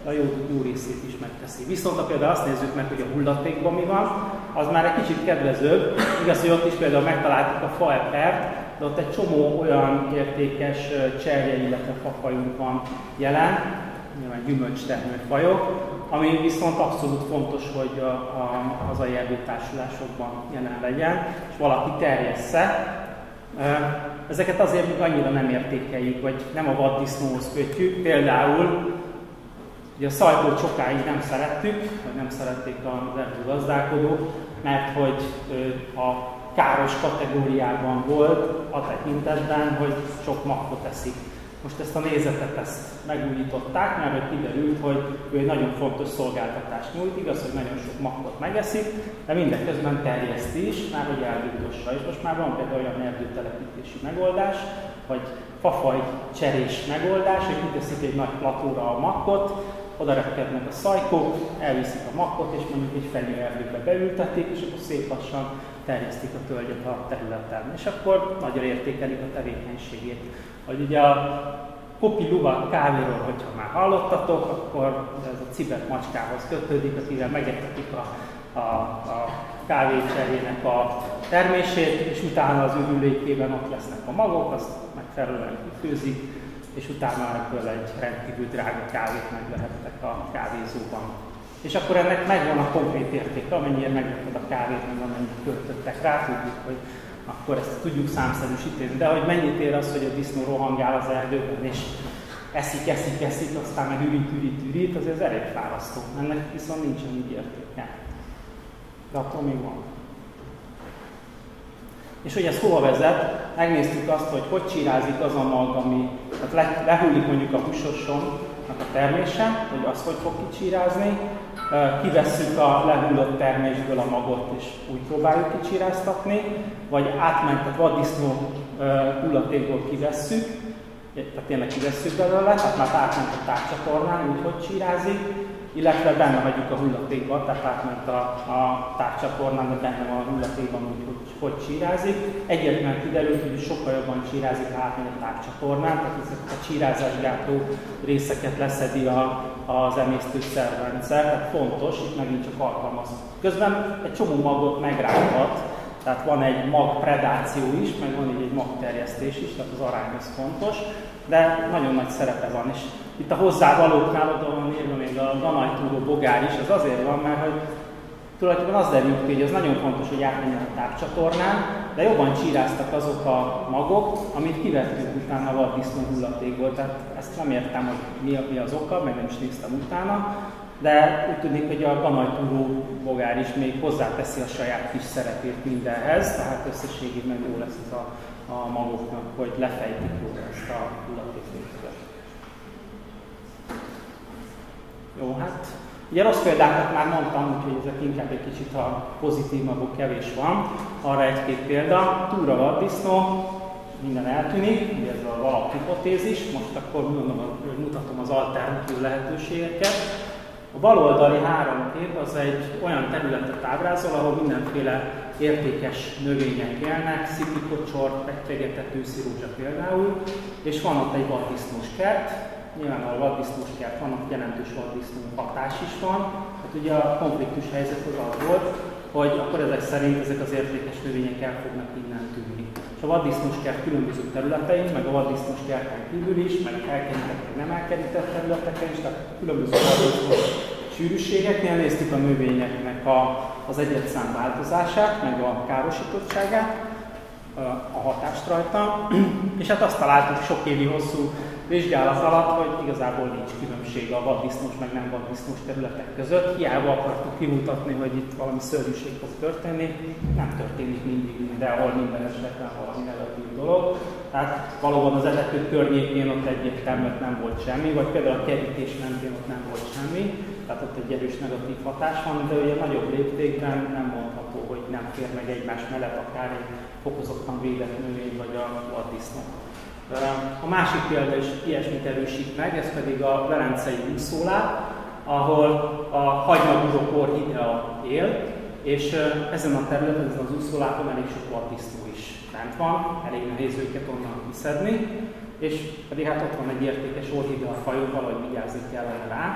de a jó részét is megteszi. Viszont ha például azt nézzük meg, hogy a hulladékban mi van, az már egy kicsit kedvezőbb. Igaz, hogy ott is például megtaláltuk a faepert, de ott egy csomó olyan értékes cserje, illetve fafajunk van jelen, nyilván gyümölcstermő fajok, ami viszont abszolút fontos, hogy a hazai erdőtársulásokban jelen legyen, és valaki terjessze. Ezeket azért még annyira nem értékeljük, vagy nem a vaddisznóhoz kötjük. Például ugye a szajkót sokáig nem szerettük, vagy nem szerették az erdőgazdálkodók, mert hogy a káros kategóriában volt a tekintetben, hogy sok makkot eszik. Most ezt a nézetet megújították, mert hogy kiderült, hogy ő egy nagyon fontos szolgáltatást nyújt, igaz, hogy nagyon sok makkot megeszik, de mindeközben terjeszti is, már hogy erdődossa. És most már van például olyan erdőtelepítési megoldás, vagy fafaj cserés megoldás, hogy kiteszik egy nagy platóra a makkot, oda repkednek a szajkók, elviszik a makkot, és mondjuk egy fenyőerdőbe beültetik, és akkor szép lassan terjesztik a tölgyet a területen. És akkor nagyra értékelik a tevékenységét. Hogy ugye a kopi luwak kávéról, hogyha már hallottatok, akkor ez a cibet macskához kötődik, akivel megetetik a kávécserjének a termését, és utána az ürülékében ott lesznek a magok, azt megfelelően kifőzik, és utána ebből egy rendkívül drága kávét megvehettek a kávézóban. És akkor ennek megvan a konkrét értéke, amennyire megvetted a kávét, meg amennyit költöttek rá, tudjuk, hogy akkor ezt tudjuk számszerűsíteni. De hogy mennyit ér az, hogy a disznó rohangál az erdőben, és eszik, aztán meg ürít, azért ez elég fárasztó. Ennek viszont nincsen így értéke. De attól még van. És hogy ez hova vezet, megnéztük azt, hogy csirázik az a mag, ami lehullik mondjuk a húsosonnak a termése, hogy az hogy fog kicsírázni, kivesszük a lehullott termésből a magot, és úgy próbáljuk kicsiráztatni, vagy átment a vaddisznó hulladékból kivesszük, tehát tényleg kivesszük belőle, tehát már átment a tárcsatornán, úgy hogy csirázik, illetve benne vagyunk a hulladékban, tehát átment a tárcsatornán, de benne van a hulladékban, hogy csírázik. Egyértelműen kiderült, hogy sokkal jobban csírázik átmegy a tárcsatornán, tehát ezeket a csírázásgátló részeket leszedi az emésztőszervrendszer, tehát fontos, itt megint csak alkalmazni. Közben egy csomó magot megrázhat, tehát van egy magpredáció is, meg van egy magterjesztés is, tehát az arány az fontos, de nagyon nagy szerepe van. És itt a hozzávalóknál oda van írva még a ganajtúró bogár is, ez azért van, mert hogy tulajdonképpen az derült ki, hogy ez nagyon fontos, hogy átmenjen a tápcsatornán, de jobban csíráztak azok a magok, amit kivettünk utána a vaddisznó hulladékból. Tehát ezt nem értem, hogy mi az oka, meg nem is néztem utána, de úgy tűnik, hogy a ganajtúró bogár is még hozzáteszi a saját kis szerepét mindenhez, tehát összességében jó lesz ez a magoknak, hogy lefejtik jól ezt a hulladékvégzet. Jó, hát ugye rossz példákat már mondtam, úgyhogy ezek inkább egy kicsit a pozitívabbok kevés van. Arra egy-két példa, túra vaddisznó, minden eltűnik, ugye ez az alaphipotézis, most akkor mutatom az alternatív lehetőségeket. A baloldali három kép az egy olyan területet ábrázol, ahol mindenféle értékes növények élnek, szitikocsor, petyegetett őszirózsa például, és van ott egy vaddisznós kert. Nyilván a vaddisznós kert van, ott jelentős vaddisznó hatás is van. Hát ugye a konfliktus helyzet az volt, hogy akkor ezek szerint ezek az értékes növények el fognak innen tűnni. És a vaddisznós kert különböző területein, meg a vaddisznós kerten kívül is, meg elkerített, meg nem elkerített területeken is, tehát különböző vaddisznós sűrűségeknél néztük a növényeknek az egyedszám változását, meg a károsítottságát, a hatást rajta, és hát azt találtuk sok évi hosszú vizsgálat alatt, hogy igazából nincs különbség a vaddisznós meg nem vaddisznós területek között. Hiába akartuk kimutatni, hogy itt valami szörnyűség fog történni, nem történik mindig mindenhol, minden esetben valami negatív dolog. Tehát valóban az etető környékén ott egyértelműen nem volt semmi, vagy például a kerítés mentén ott nem volt semmi, tehát ott egy erős negatív hatás van, de ugye nagyobb léptékben nem mondható, hogy nem fér meg egymás mellett akár egy fokozottan védett növény vagy a vaddisznó. A másik példa is ilyesmit erősít meg, ez pedig a velencei úszóláp, ahol a hagymagúzó orchidea él, és ezen a területen, ezen az úszólápon elég sok vaddisznó is bent van, elég nehéz őket onnan kiszedni, és pedig hát ott van egy értékes orchidea fajó, valahogy vigyázni kellene rá.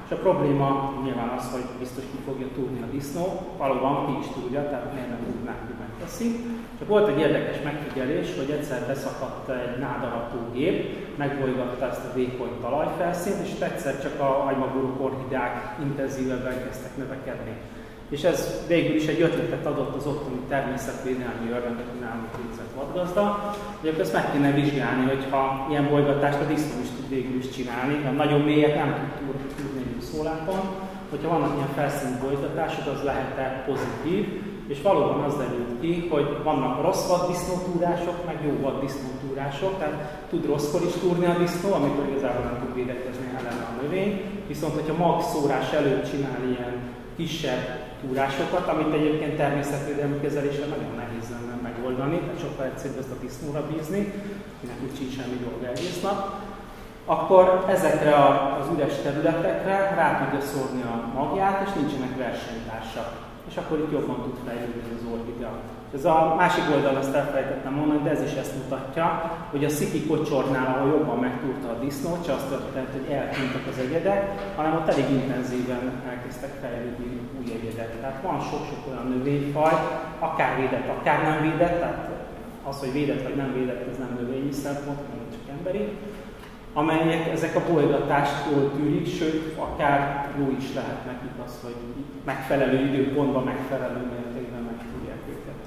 és a probléma nyilván az, hogy biztos ki fogja túrni a disznó, valóban ki is túrja, tehát miért nem tudnánk, hogy megteszi. Csak volt egy érdekes megfigyelés, hogy egyszer beszakadt egy nádarató gép, megbolygatta ezt a vékony talajfelszínt, és egyszer csak a agymagorú orchideák intenzívebben kezdtek növekedni. És ez végül is egy ötletet adott az ottani természetvédelmi őrnek, aki nálunk végzett vadgazda, hogy akkor ezt meg kéne vizsgálni, hogyha ilyen bolygatást a disznó is tud végül is csinálni, de nagyon mélyet nem tud tudni egy úszólápon, hogyha vannak ilyen felszíni bolygatások, az lehet-e pozitív, és valóban az derült ki, hogy vannak rossz vaddisznótúrások, meg jó vaddisznótúrások, tehát tud rosszkor is túrni a disznó, amikor igazából nem tud védekezni ellen a növény, viszont hogyha magszórás előtt csinál ilyen kisebb túrásokat, amit egyébként természetvédelmi kezelésre nagyon nehéz lenne megoldani, tehát sokkal egyszerűbb ezt a disznóra bízni, akinek úgy sincs semmi dolga egész nap, akkor ezekre az üres területekre rá tudja szórni a magját, és nincsenek versenytársak. És akkor itt jobban tud fejlődni az orchidea. Ez a másik oldal, azt elfelejtettem mondani, de ez is ezt mutatja, hogy a sziki kocsornál, ahol jobban megtúrta a disznót, csak azt történt, hogy eltűntek az egyedek, hanem ott elég intenzíven elkezdtek fejlődni új egyedek. Tehát van sok-sok olyan növényfaj, akár védett, akár nem védett, tehát az, hogy védett vagy nem védett, ez nem növényi szempont, hanem csak emberi, amelyek ezek a bolygatást jól tűrik, sőt, akár jó is lehet nekik az, hogy megfelelő időpontban, megfelelő mértékben megtudják őket.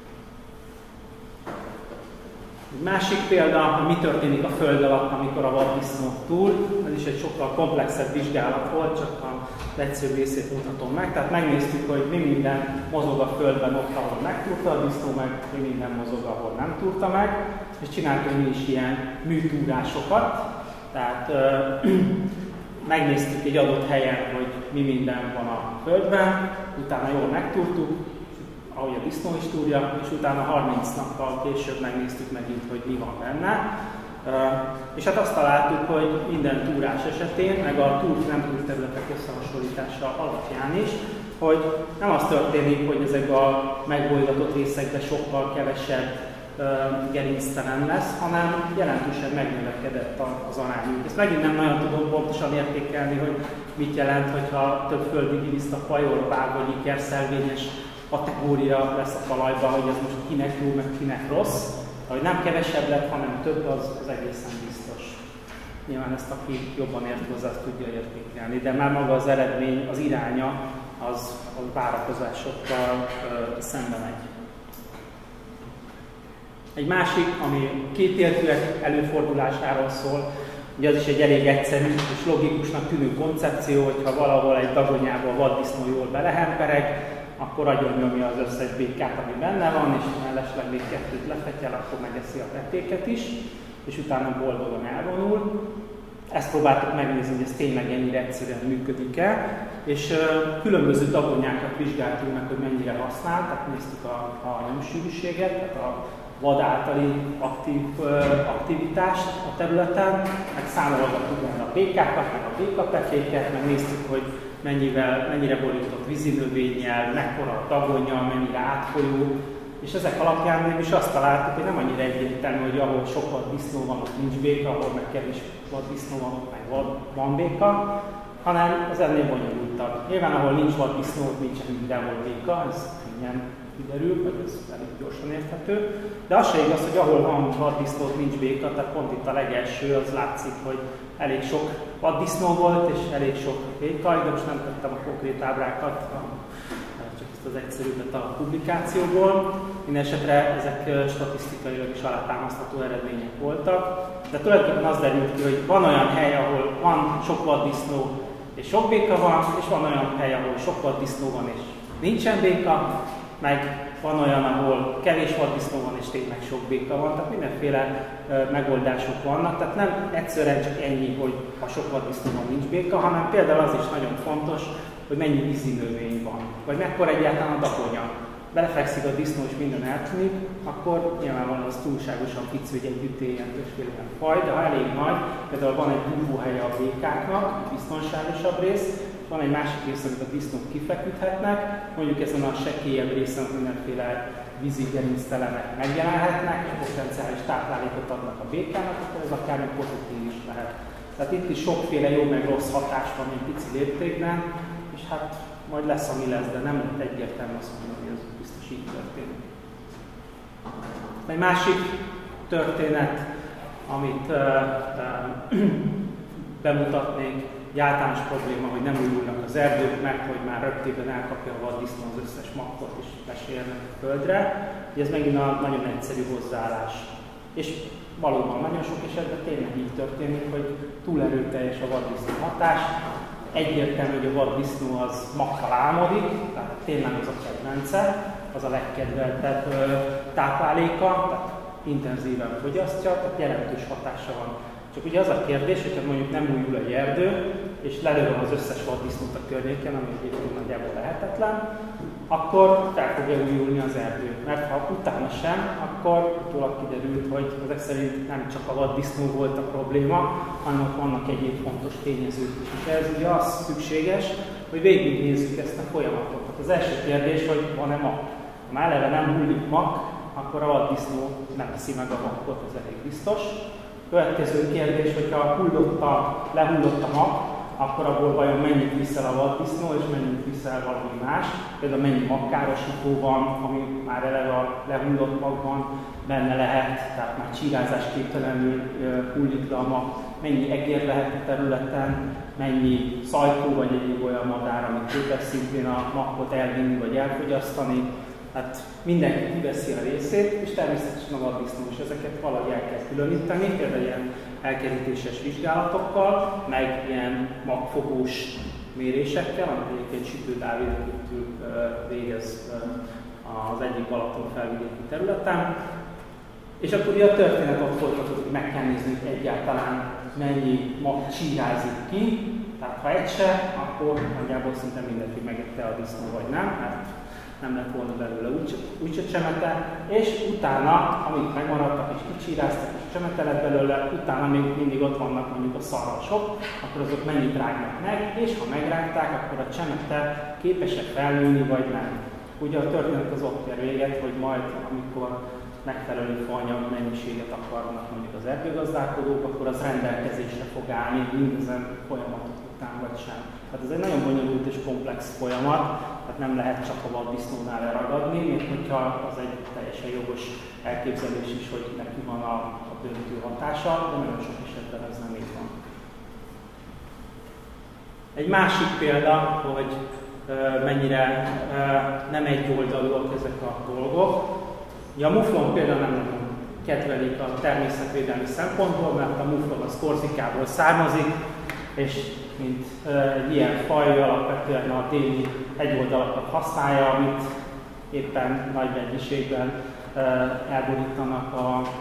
Egy másik példa, mi történik a föld alatt, amikor a vaddisznó túl. Ez is egy sokkal komplexebb vizsgálat volt, csak az egyszerűbb részét mutatom meg. Tehát megnéztük, hogy mi minden mozog a földben ott, ahol megtúrta a disznó, meg mi minden mozog, ahol nem túrta meg. És csináltunk mi is ilyen műtúrásokat. Tehát megnéztük egy adott helyen, hogy mi minden van a földben, utána jól megtúrtuk, ahogy a disznó is túrja, és utána 30 nappal később megnéztük megint, hogy mi van benne. És hát azt találtuk, hogy minden túrás esetén, meg a nem túr területek összehasonlítása alapján is, hogy nem az történik, hogy ezek a megbolygatott részekben sokkal kevesebb gerinctelen lesz, hanem jelentősen megnövekedett az arányunk. Ezt megint nem nagyon tudom pontosan értékelni, hogy mit jelent, hogyha több földi gilisztafaj, orvág vagy ikerszelvényes kategória lesz a talajban, hogy ez most kinek jó, meg kinek rossz. Hogy nem kevesebb lett, hanem több, az egészen biztos. Nyilván ezt, aki jobban ért hozzá, azt tudja értékelni, de már maga az eredmény, az iránya, az várakozásokkal szembe megy. Egy másik, ami kétértűek előfordulásáról szól, ugye az is egy elég egyszerű és logikusnak tűnő koncepció, hogyha valahol egy dagonyába a vaddisznó jól belehempereg, akkor agyonnyomja az összes békát, ami benne van, és mellesleg még kettőt lefetyel, akkor megeszi a petéket is, és utána boldogan elvonul. Ezt próbáltuk megnézni, hogy ez tényleg ennyire egyszerűen működik-e, és különböző dagonyákat vizsgáltunk meg, hogy mennyire használ, tehát néztük a nyomsűrűséget, tehát a vad általi aktivitást a területen, meg számolgattuk benne a békákat, meg a békapetéket, meg néztük, hogy mennyire borított vízinövényel, mekkora a dagonya, mennyire átfolyó, és ezek alapján mégis azt találtuk, hogy nem annyira egyértelmű, hogy ahol sok vaddisznó van, ott nincs béka, ahol meg kevés vaddisznó van, ott meg van béka, hanem az ennél bonyolultabb. Nyilván, ahol nincs vaddisznó, ott nincsen mindenhol béka, ez könnyen kiderül, vagy ez elég gyorsan érthető. De az se igaz, hogy ahol van vaddisznó, ott nincs béka, tehát pont itt a legelső, az látszik, hogy elég sok vaddisznó volt, és elég sok béka, de most nem tettem a konkrét ábrákat, csak ezt az egyszerűbbet a publikációból. Mindenesetre ezek statisztikailag is alátámasztható eredmények voltak, de tulajdonképpen az derült ki, hogy van olyan hely, ahol van sok vaddisznó és sok béka van, és van olyan hely, ahol sok vaddisznó van és nincsen béka, meg van olyan, ahol kevés vaddisznó van és tényleg sok béka van, tehát mindenféle megoldások vannak, tehát nem egyszerűen csak ennyi, hogy ha sok vaddisznó van, nincs béka, hanem például az is nagyon fontos, hogy mennyi vízinövény van, vagy mekkora egyáltalán a dagonya. Belefekszik a disznó és minden eltűnik, akkor nyilvánvalóan az túlságosan pici, hogy együtt éljen többféle faj, de ha elég nagy, például van egy búvóhelye a békáknak, biztonságosabb rész, és van egy másik rész, amit a disznók kifeküdhetnek, mondjuk ezen a sekélyebb részen mindenféle vízi gerinctelenek megjelenhetnek, és potenciális táplálékot adnak a békának, akkor ez akár pozitív is lehet. Tehát itt is sokféle jó meg rossz hatás van egy pici léptékben, és hát majd lesz, ami lesz, de nem lehet egyértelmű azt mondani, hogy ez biztos így történik. Egy másik történet, amit bemutatnék, egy általános probléma, hogy nem újulnak az erdők, mert hogy már rögtében elkapja a vaddisznó az összes makkot és lesérnek a földre. Ez megint a nagyon egyszerű hozzáállás. És valóban nagyon sok esetben tényleg így történik, hogy túl erőteljes a vaddisznó hatás. Egyértelmű, hogy a vaddisznó az makkal álmodik, tehát tényleg az a kedvence, az a legkedveltebb tápláléka, tehát intenzíven fogyasztja, tehát jelentős hatása van. Csak ugye az a kérdés, hogyha mondjuk nem újul egy erdő, és lelőm az összes vaddisznót a környéken, ami egyébként nagyjából lehetetlen, akkor fel fogja újulni az erdő. Mert ha utána sem, akkor utólag kiderült, hogy ezek szerint nem csak a vaddisznó volt a probléma, hanem ott vannak egyéb fontos tényezők is. És ez ugye az szükséges, hogy végignézzük ezt a folyamatot. Az első kérdés, hogy van-e mak. Ha már eleve nem hullik mak, akkor a vaddisznó nem eszi meg a makkot, ez elég biztos. Következő kérdés, hogyha lehullott a mak, akkor abból vajon mennyit viszel a vaddisznó, és mennyit viszel valami más. Például mennyi makkárosító van, ami már eleve a lehullott magban benne lehet, tehát már csírázás-képtelenül hullik le a mak. Mennyi egér lehet a területen, mennyi szajkó vagy egyéb olyan madár, ami képes szintén a makkot elvinni vagy elfogyasztani. Hát mindenki kiveszi a részét, és természetesen a vaddisznó is ezeket valahogy el kell különíteni, például ilyen elkerítéses vizsgálatokkal, meg ilyen magfogós mérésekkel, amit egyébként Sütő Dávid végez az egyik Balaton felvidéki területen. És akkor ugye a történet ott folytatódik, hogy meg kell nézni, hogy egyáltalán mennyi mag csírázik ki, tehát ha egy se, akkor nagyjából szinte mindenki megette a disznó vagy nem, mert nem lett volna belőle úgyse csemete, és utána, amik megmaradtak és kicsíráztak és csemete lett belőle, utána még mindig ott vannak mondjuk a szarvasok, akkor azok mennyit rágnak meg, és ha megrágták, akkor a csemete képes-e felnőni vagy nem. Ugye a történet az ott ér véget, hogy majd amikor megfelelő faanyag mennyiséget akarnak mondjuk az erdőgazdálkodók, akkor az rendelkezésre fog állni mindezen folyamatok után vagy sem. Tehát ez egy nagyon bonyolult és komplex folyamat, tehát nem lehet csak a vaddisznónál leragadni, mint hogyha az egy teljesen jogos elképzelés is, hogy neki van a döntő hatása, de nagyon sok esetben ez nem így van. Egy másik példa, hogy mennyire nem egyoldalúak ezek a dolgok. Ugye a muflon például nem nagyon kedvelik a természetvédelmi szempontból, mert a muflon az Korzikából származik, és mint egy ilyen faj alapvetően a déli hegyoldalakat használja, amit éppen nagy mennyiségben elborítanak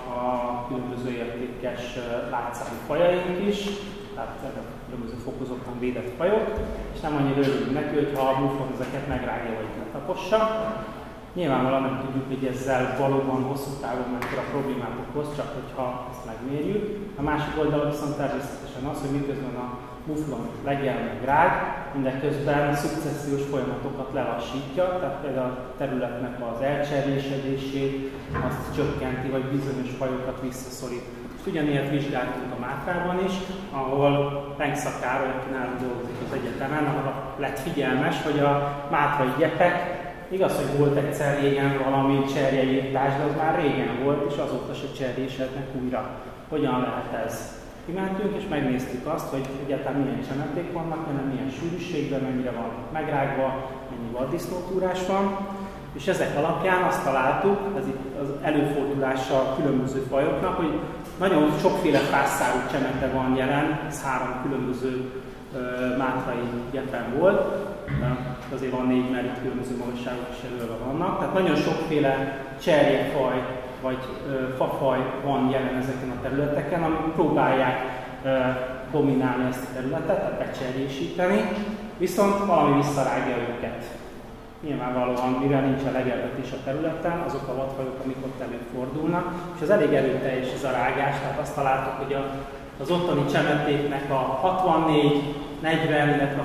a különböző értékes látszárú fajaink is, tehát különböző fokozottan védett fajok, és nem annyira örülünk neki, hogyha a muflon ezeket megrágja vagy letapossa. Nyilvánvalóan nem tudjuk, hogy ezzel valóban hosszú távon mekkora problémát okoz, csak hogyha ezt megmérjük. A másik oldalon viszont természetesen az, hogy miközben a muflon legyen meg rág, mindeközben a szukcessziós folyamatokat lelassítja, tehát például a területnek az elcserjésedését, azt csökkenti, vagy bizonyos fajokat visszaszorít. Ugyanilyet vizsgáltunk a Mátrában is, ahol Pengszak Károly, aki nálunk dolgozik az egyetemen, ahol lett figyelmes, hogy a mátrai gyepek, igaz, hogy volt egyszer régen valami cserjeírtás, de az már régen volt, és azóta se cserjésednek újra. Hogyan lehet ez? Kimentünk és megnéztük azt, hogy egyáltalán milyen csemeték vannak, milyen sűrűségben, mennyire van megrágva, mennyi vaddisznótúrás van. És ezek alapján azt találtuk, ez itt az előfordulása a különböző fajoknak, hogy nagyon sokféle fászszárú csemete van jelen, ez 3 különböző mátrai gyepen volt, azért van 4, mert itt különböző magasságok is előre vannak. Tehát nagyon sokféle cserjefaj vagy fafaj van jelen ezeken a területeken, amik próbálják dominálni ezt a területet, tehát becserjésíteni, viszont valami visszarágja őket. Nyilvánvalóan, mivel nincsen legeltetés a területen, azok a vadfajok, amik ott előfordulnak, és az elég erőteljes ez a rágás, tehát azt találtuk, hogy az ottani csemetéknek a 64, 40, illetve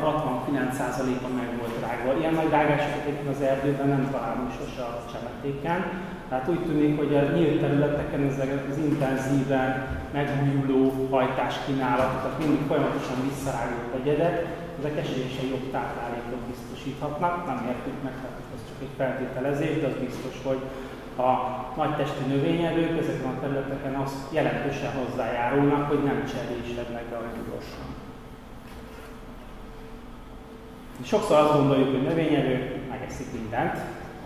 69%-a meg volt rágva. Ilyen nagy rágásokat az erdőben nem találunk sose a csemetéken. Tehát úgy tűnik, hogy a nyílt területeken ezek az intenzíven megújuló hajtáskínálatok, tehát mindig folyamatosan visszarágó egyedek, ezek esélyesen jobb táplálékot biztosíthatnak. Nem értjük meg, tehát ez csak egy feltételezés, de az biztos, hogy a nagytestű növényevők ezeken a területeken azt jelentősen hozzájárulnak, hogy nem cserésednek be olyan gyorsan. Sokszor azt gondoljuk, hogy növényevő megeszik mindent,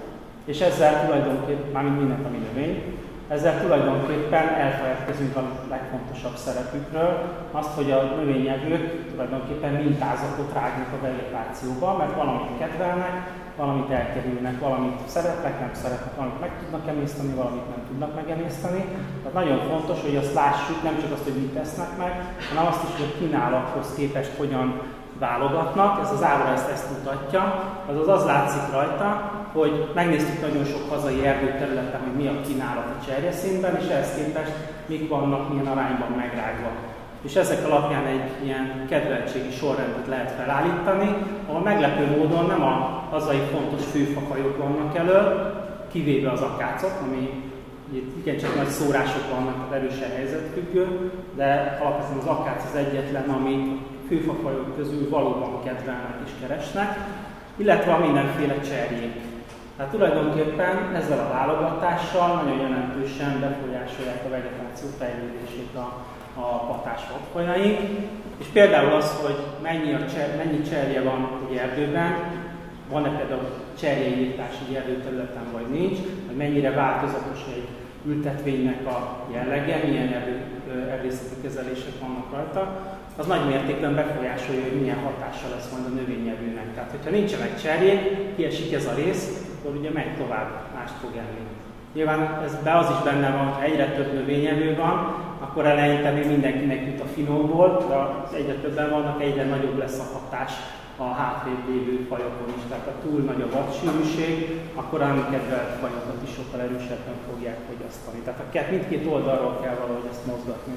és ezzel tulajdonképpen, mármint mindent, ami növény, ezzel tulajdonképpen elfeledkezünk a legfontosabb szerepükről, azt, hogy a növényevők tulajdonképpen mintázatot rágnak a vegetációba, mert valamit kedvelnek, valamit elkerülnek, valamit szeretnek, nem szeretnek, valamit meg tudnak emészteni, valamit nem tudnak megemészteni. Tehát nagyon fontos, hogy azt lássuk, nem csak azt, hogy mit tesznek meg, hanem azt is, hogy a kínálathoz képest hogyan válogatnak. Ez az ábra ezt mutatja, azaz az látszik rajta, hogy megnéztük nagyon sok hazai erdőterületen, hogy mi a kínálat a cserjeszínben, és ehhez képest mik vannak, milyen arányban megrágva. És ezek alapján egy ilyen kedveltségi sorrendet lehet felállítani, ahol meglepő módon nem a hazai fontos főfafajok vannak elő, kivéve az akácok, ami igencsak nagy szórások vannak, erősen helyzetfüggő, de alapvetően az akác az egyetlen, ami főfafajok közül valóban kedvelnek és keresnek, illetve a mindenféle cserjék. Tehát tulajdonképpen ezzel a válogatással nagyon jelentősen befolyásolják a vegetáció fejlődését a patás vadfajaink. És például az, hogy mennyi cserje van egy erdőben, van-e például cserjeírtás egy erdőterületen vagy nincs, vagy mennyire változatos egy ültetvénynek a jellege, milyen erdészeti kezelések vannak rajta, az nagy mértékben befolyásolja, hogy milyen hatása lesz majd a növényevőnek. Tehát, hogyha nincsenek cserjék, kiesik ez a rész, akkor ugye megy tovább, mást fog enni. Nyilván az is benne van, ha egyre több növényevő van, akkor eleinte még mindenkinek jut a finomból, de az egyre többen vannak, egyre nagyobb lesz a hatás a hátrébb lévő fajokon is. Tehát ha túl nagy a vadsűrűség, akkor a nem kedvelt fajokat is sokkal erősebben fogják fogyasztani. Tehát mindkét oldalról kell valahogy ezt mozgatni,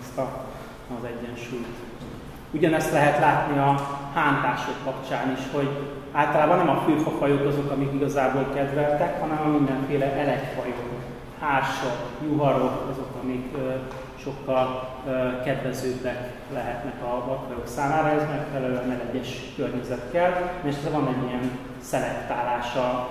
az egyensúlyt. Ugyanezt lehet látni a hántások kapcsán is, hogy általában nem a főfafajok azok, amik igazából kedveltek, hanem a mindenféle elegfajok, hársok, juharok, azok, amik sokkal kedvezőbbek lehetnek a vadfajok számára, ez megfelelően melegyenes környezet kell, és van egy ilyen szelektálása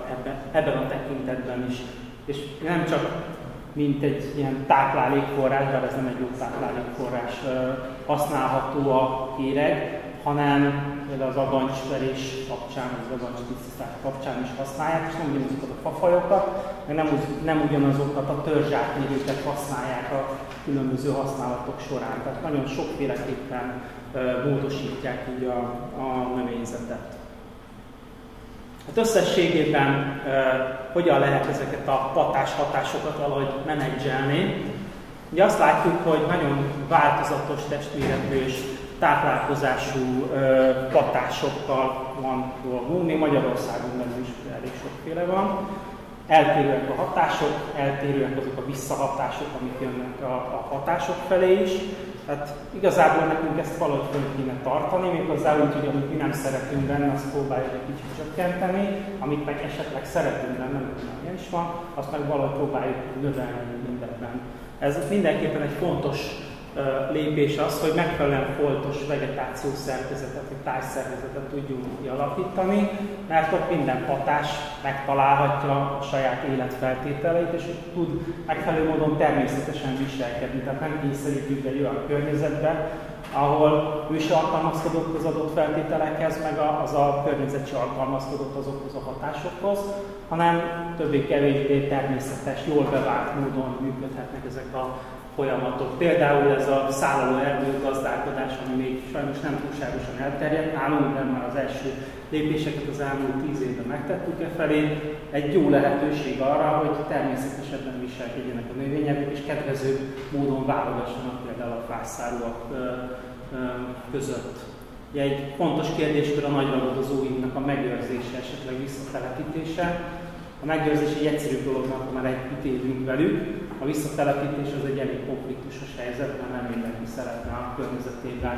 ebben a tekintetben is. És nem csak mint egy ilyen táplálékforrás, de ez nem egy jó táplálékforrás használható a kéreg, hanem például az agancsverés kapcsán, az agancstisztítás kapcsán is használják, és nem ugyanazokat a fafajokat, meg nem ugyanazokat a törzsátmérőket használják a különböző használatok során. Tehát nagyon sokféleképpen módosítják így a növényzetet. Hát összességében hogyan lehet ezeket a patás hatásokat valahogy menedzselni? Ugye azt látjuk, hogy nagyon változatos testméretű és táplálkozású patásokkal van dolgunk, még Magyarországon belül is elég sokféle van. Eltérőek a hatások, eltérőek azok a visszahatások, amik jönnek a hatások felé is. Tehát igazából nekünk ezt valahogy föl kéne tartani, méghozzá úgy, hogy amit mi nem szeretünk benne, azt próbáljuk egy kicsit csökkenteni, amit meg esetleg szeretünk benne, nem ilyen is van, azt meg valahogy próbáljuk növelni mindenben. Ez mindenképpen egy fontos lépés az, hogy megfelelően foltos vegetációs szerkezetet, vagy tájszerkezetet tudjunk kialakítani, mert ott minden patás megtalálhatja a saját életfeltételeit, és tud megfelelő módon természetesen viselkedni. Tehát nem kényszerítjük egy olyan környezetbe, ahol ő se alkalmazkodott az adott feltételekhez, meg az a környezet se alkalmazkodott azokhoz a hatásokhoz, hanem többé-kevésbé természetes, jól bevált módon működhetnek ezek a folyamatok. Például ez a szállaló erdőgazdálkodás, ami még sajnos nem túlságosan elterjedt nálunk, de már az első lépéseket az elmúlt 10 évben megtettük felé. Egy jó lehetőség arra, hogy természetesebben viselkedjenek a növényevők, és kedvező módon válogassanak például a fászárúak között. Egy fontos kérdéskör a nagyragadozóinknak a megőrzése, esetleg visszatelepítése. A megőrzés egy egyszerű dolognak, már együtt élünk velük. A visszatelepítés az egy elég konfliktusos helyzet, mert nem mindenki szeretne a környezetében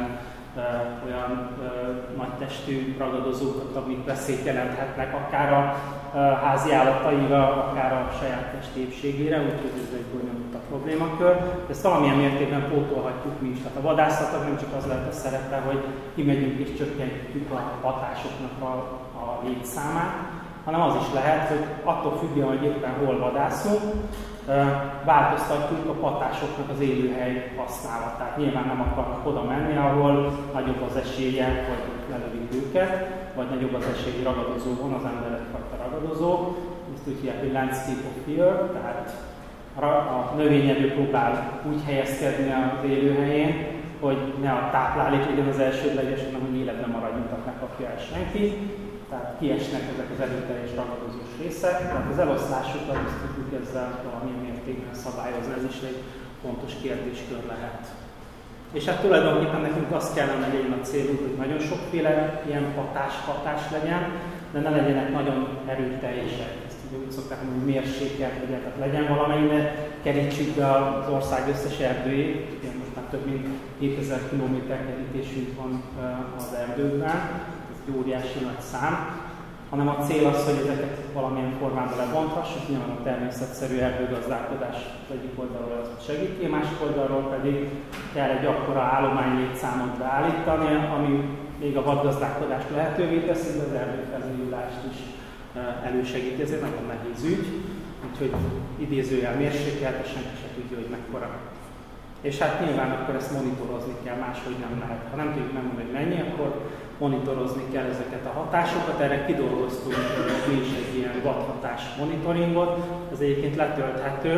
olyan nagy testű ragadozókat, amik veszélyt jelenthetnek akár a házi állataira, akár a saját testi épségére, úgyhogy ez egy bonyolult a problémakör. Ezt valamilyen mértékben pótolhatjuk mi is. Tehát a vadászatnak nem csak az lehet a szerepe, hogy kimegyünk és csökkentjük a hatásoknak a létszámát, hanem az is lehet, hogy attól függően, hogy éppen hol vadászunk, változtatjuk a patásoknak az élőhely használatát. Nyilván nem akarnak oda menni, ahol nagyobb az esélye, hogy lelövik őket, vagy nagyobb az esély, hogy ragadozó van, az emberekfajta ragadozó. Ezt úgy hívják, hogy landscape of fear, tehát a növényevő próbál úgy helyezkedni az élőhelyén, hogy ne a táplálék legyen az elsődleges, hanem hogy életben maradjunk, tehát ne kapja el senki. Tehát kiesnek ezek az erőteljes ragadozós részek. Tehát az eloszlásukat azt tudjuk ezzel valamilyen mértékben szabályozni, ez is egy fontos kérdéskör lehet. És hát tulajdonképpen nekünk azt kellene legyen a célunk, hogy nagyon sokféle ilyen hatás legyen, de ne legyenek nagyon erőteljesek. Ezt úgy szokták mondani, hogy mérsékelt legyen, tehát legyen valamelyik, kerítsük be az ország összes erdőjét. Most már több mint 2000 km kerítésünk van az erdőkben. Egy óriási nagy szám, hanem a cél az, hogy ezeket valamilyen formában lebonthassuk, nyilván a természetszerű erdőgazdálkodás az egyik oldalról az segíti, a másik oldalról pedig kell egy akkora állománylétszámot beállítani, ami még a vadgazdálkodást lehetővé teszi, de az erdőfelújulást is elősegíti, ezért nagyon nehéz ügy, úgyhogy idézőjel mérsékelt, és senki se tudja, hogy mekkora. És hát nyilván akkor ezt monitorozni kell, máshogy nem lehet. Ha nem tudjuk megmondani, hogy mennyi, akkor monitorozni kell ezeket a hatásokat. Erre kidolgoztunk mi is egy ilyen vadhatás monitoringot. Ez egyébként letölthető.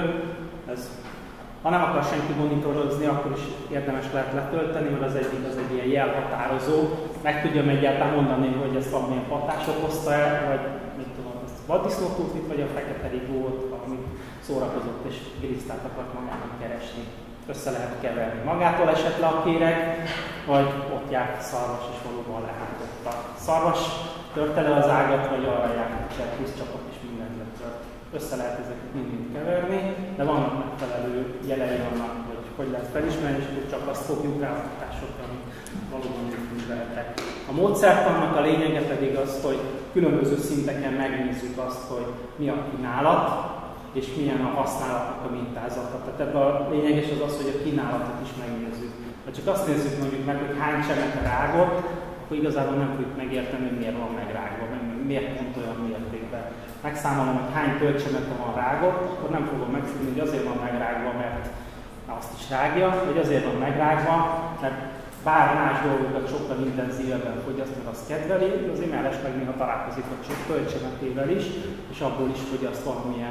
Ha nem akar senki monitorozni, akkor is érdemes lehet letölteni, mert az egyik az egy ilyen jelhatározó. Meg tudjam egyáltalán mondani, hogy ezt valamilyen hatás okozta el, vagy mit tudom, ezt a vaddisznótútlit, vagy a fekete rigót, valami szórakozott és gilisztát akart magának keresni. Össze lehet keverni. Magától esett le a kéreg, vagy ott járt a szarvas, és valóban lehántott a szarvas, törte le az ágat, vagy arra járt a cserpuszcsapat, és mindent letört. Össze lehet ezeket mind keverni, de vannak megfelelő jelei annak, hogy lehet felismerni, és akkor csak azt fogjuk rá a hatásokra, amik valóban műveletek. A módszertannak a lényege pedig az, hogy különböző szinteken megnézzük azt, hogy mi a kínálat, és milyen a használatnak a mintázata. Tehát ebben a lényeges az, hogy a kínálatot is megnézzük. Ha csak azt nézzük mondjuk meg, hogy hány csemete rágott, akkor igazából nem tudjuk megérteni, hogy miért van megrágva, miért pont olyan mértékben. Megszámolom, hogy hány tölcsemete van rágott, akkor nem fogom megtudni, hogy azért van megrágva, mert azt is rágja, vagy azért van megrágva, mert bár más dolgokat sokkal intenzívebben fogyaszt, mert azt kedveli, azért mellesleg néha találkozik a töltsemetével is, és abból is fogyaszt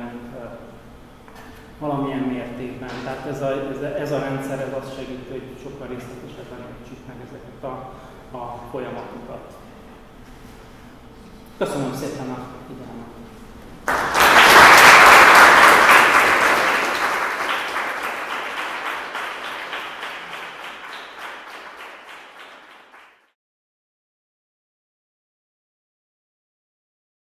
valamilyen mértékben. Tehát ez a rendszer ez azt segít, hogy sokkal részletesebben értsük meg ezeket a folyamatokat. Köszönöm szépen a figyelmet!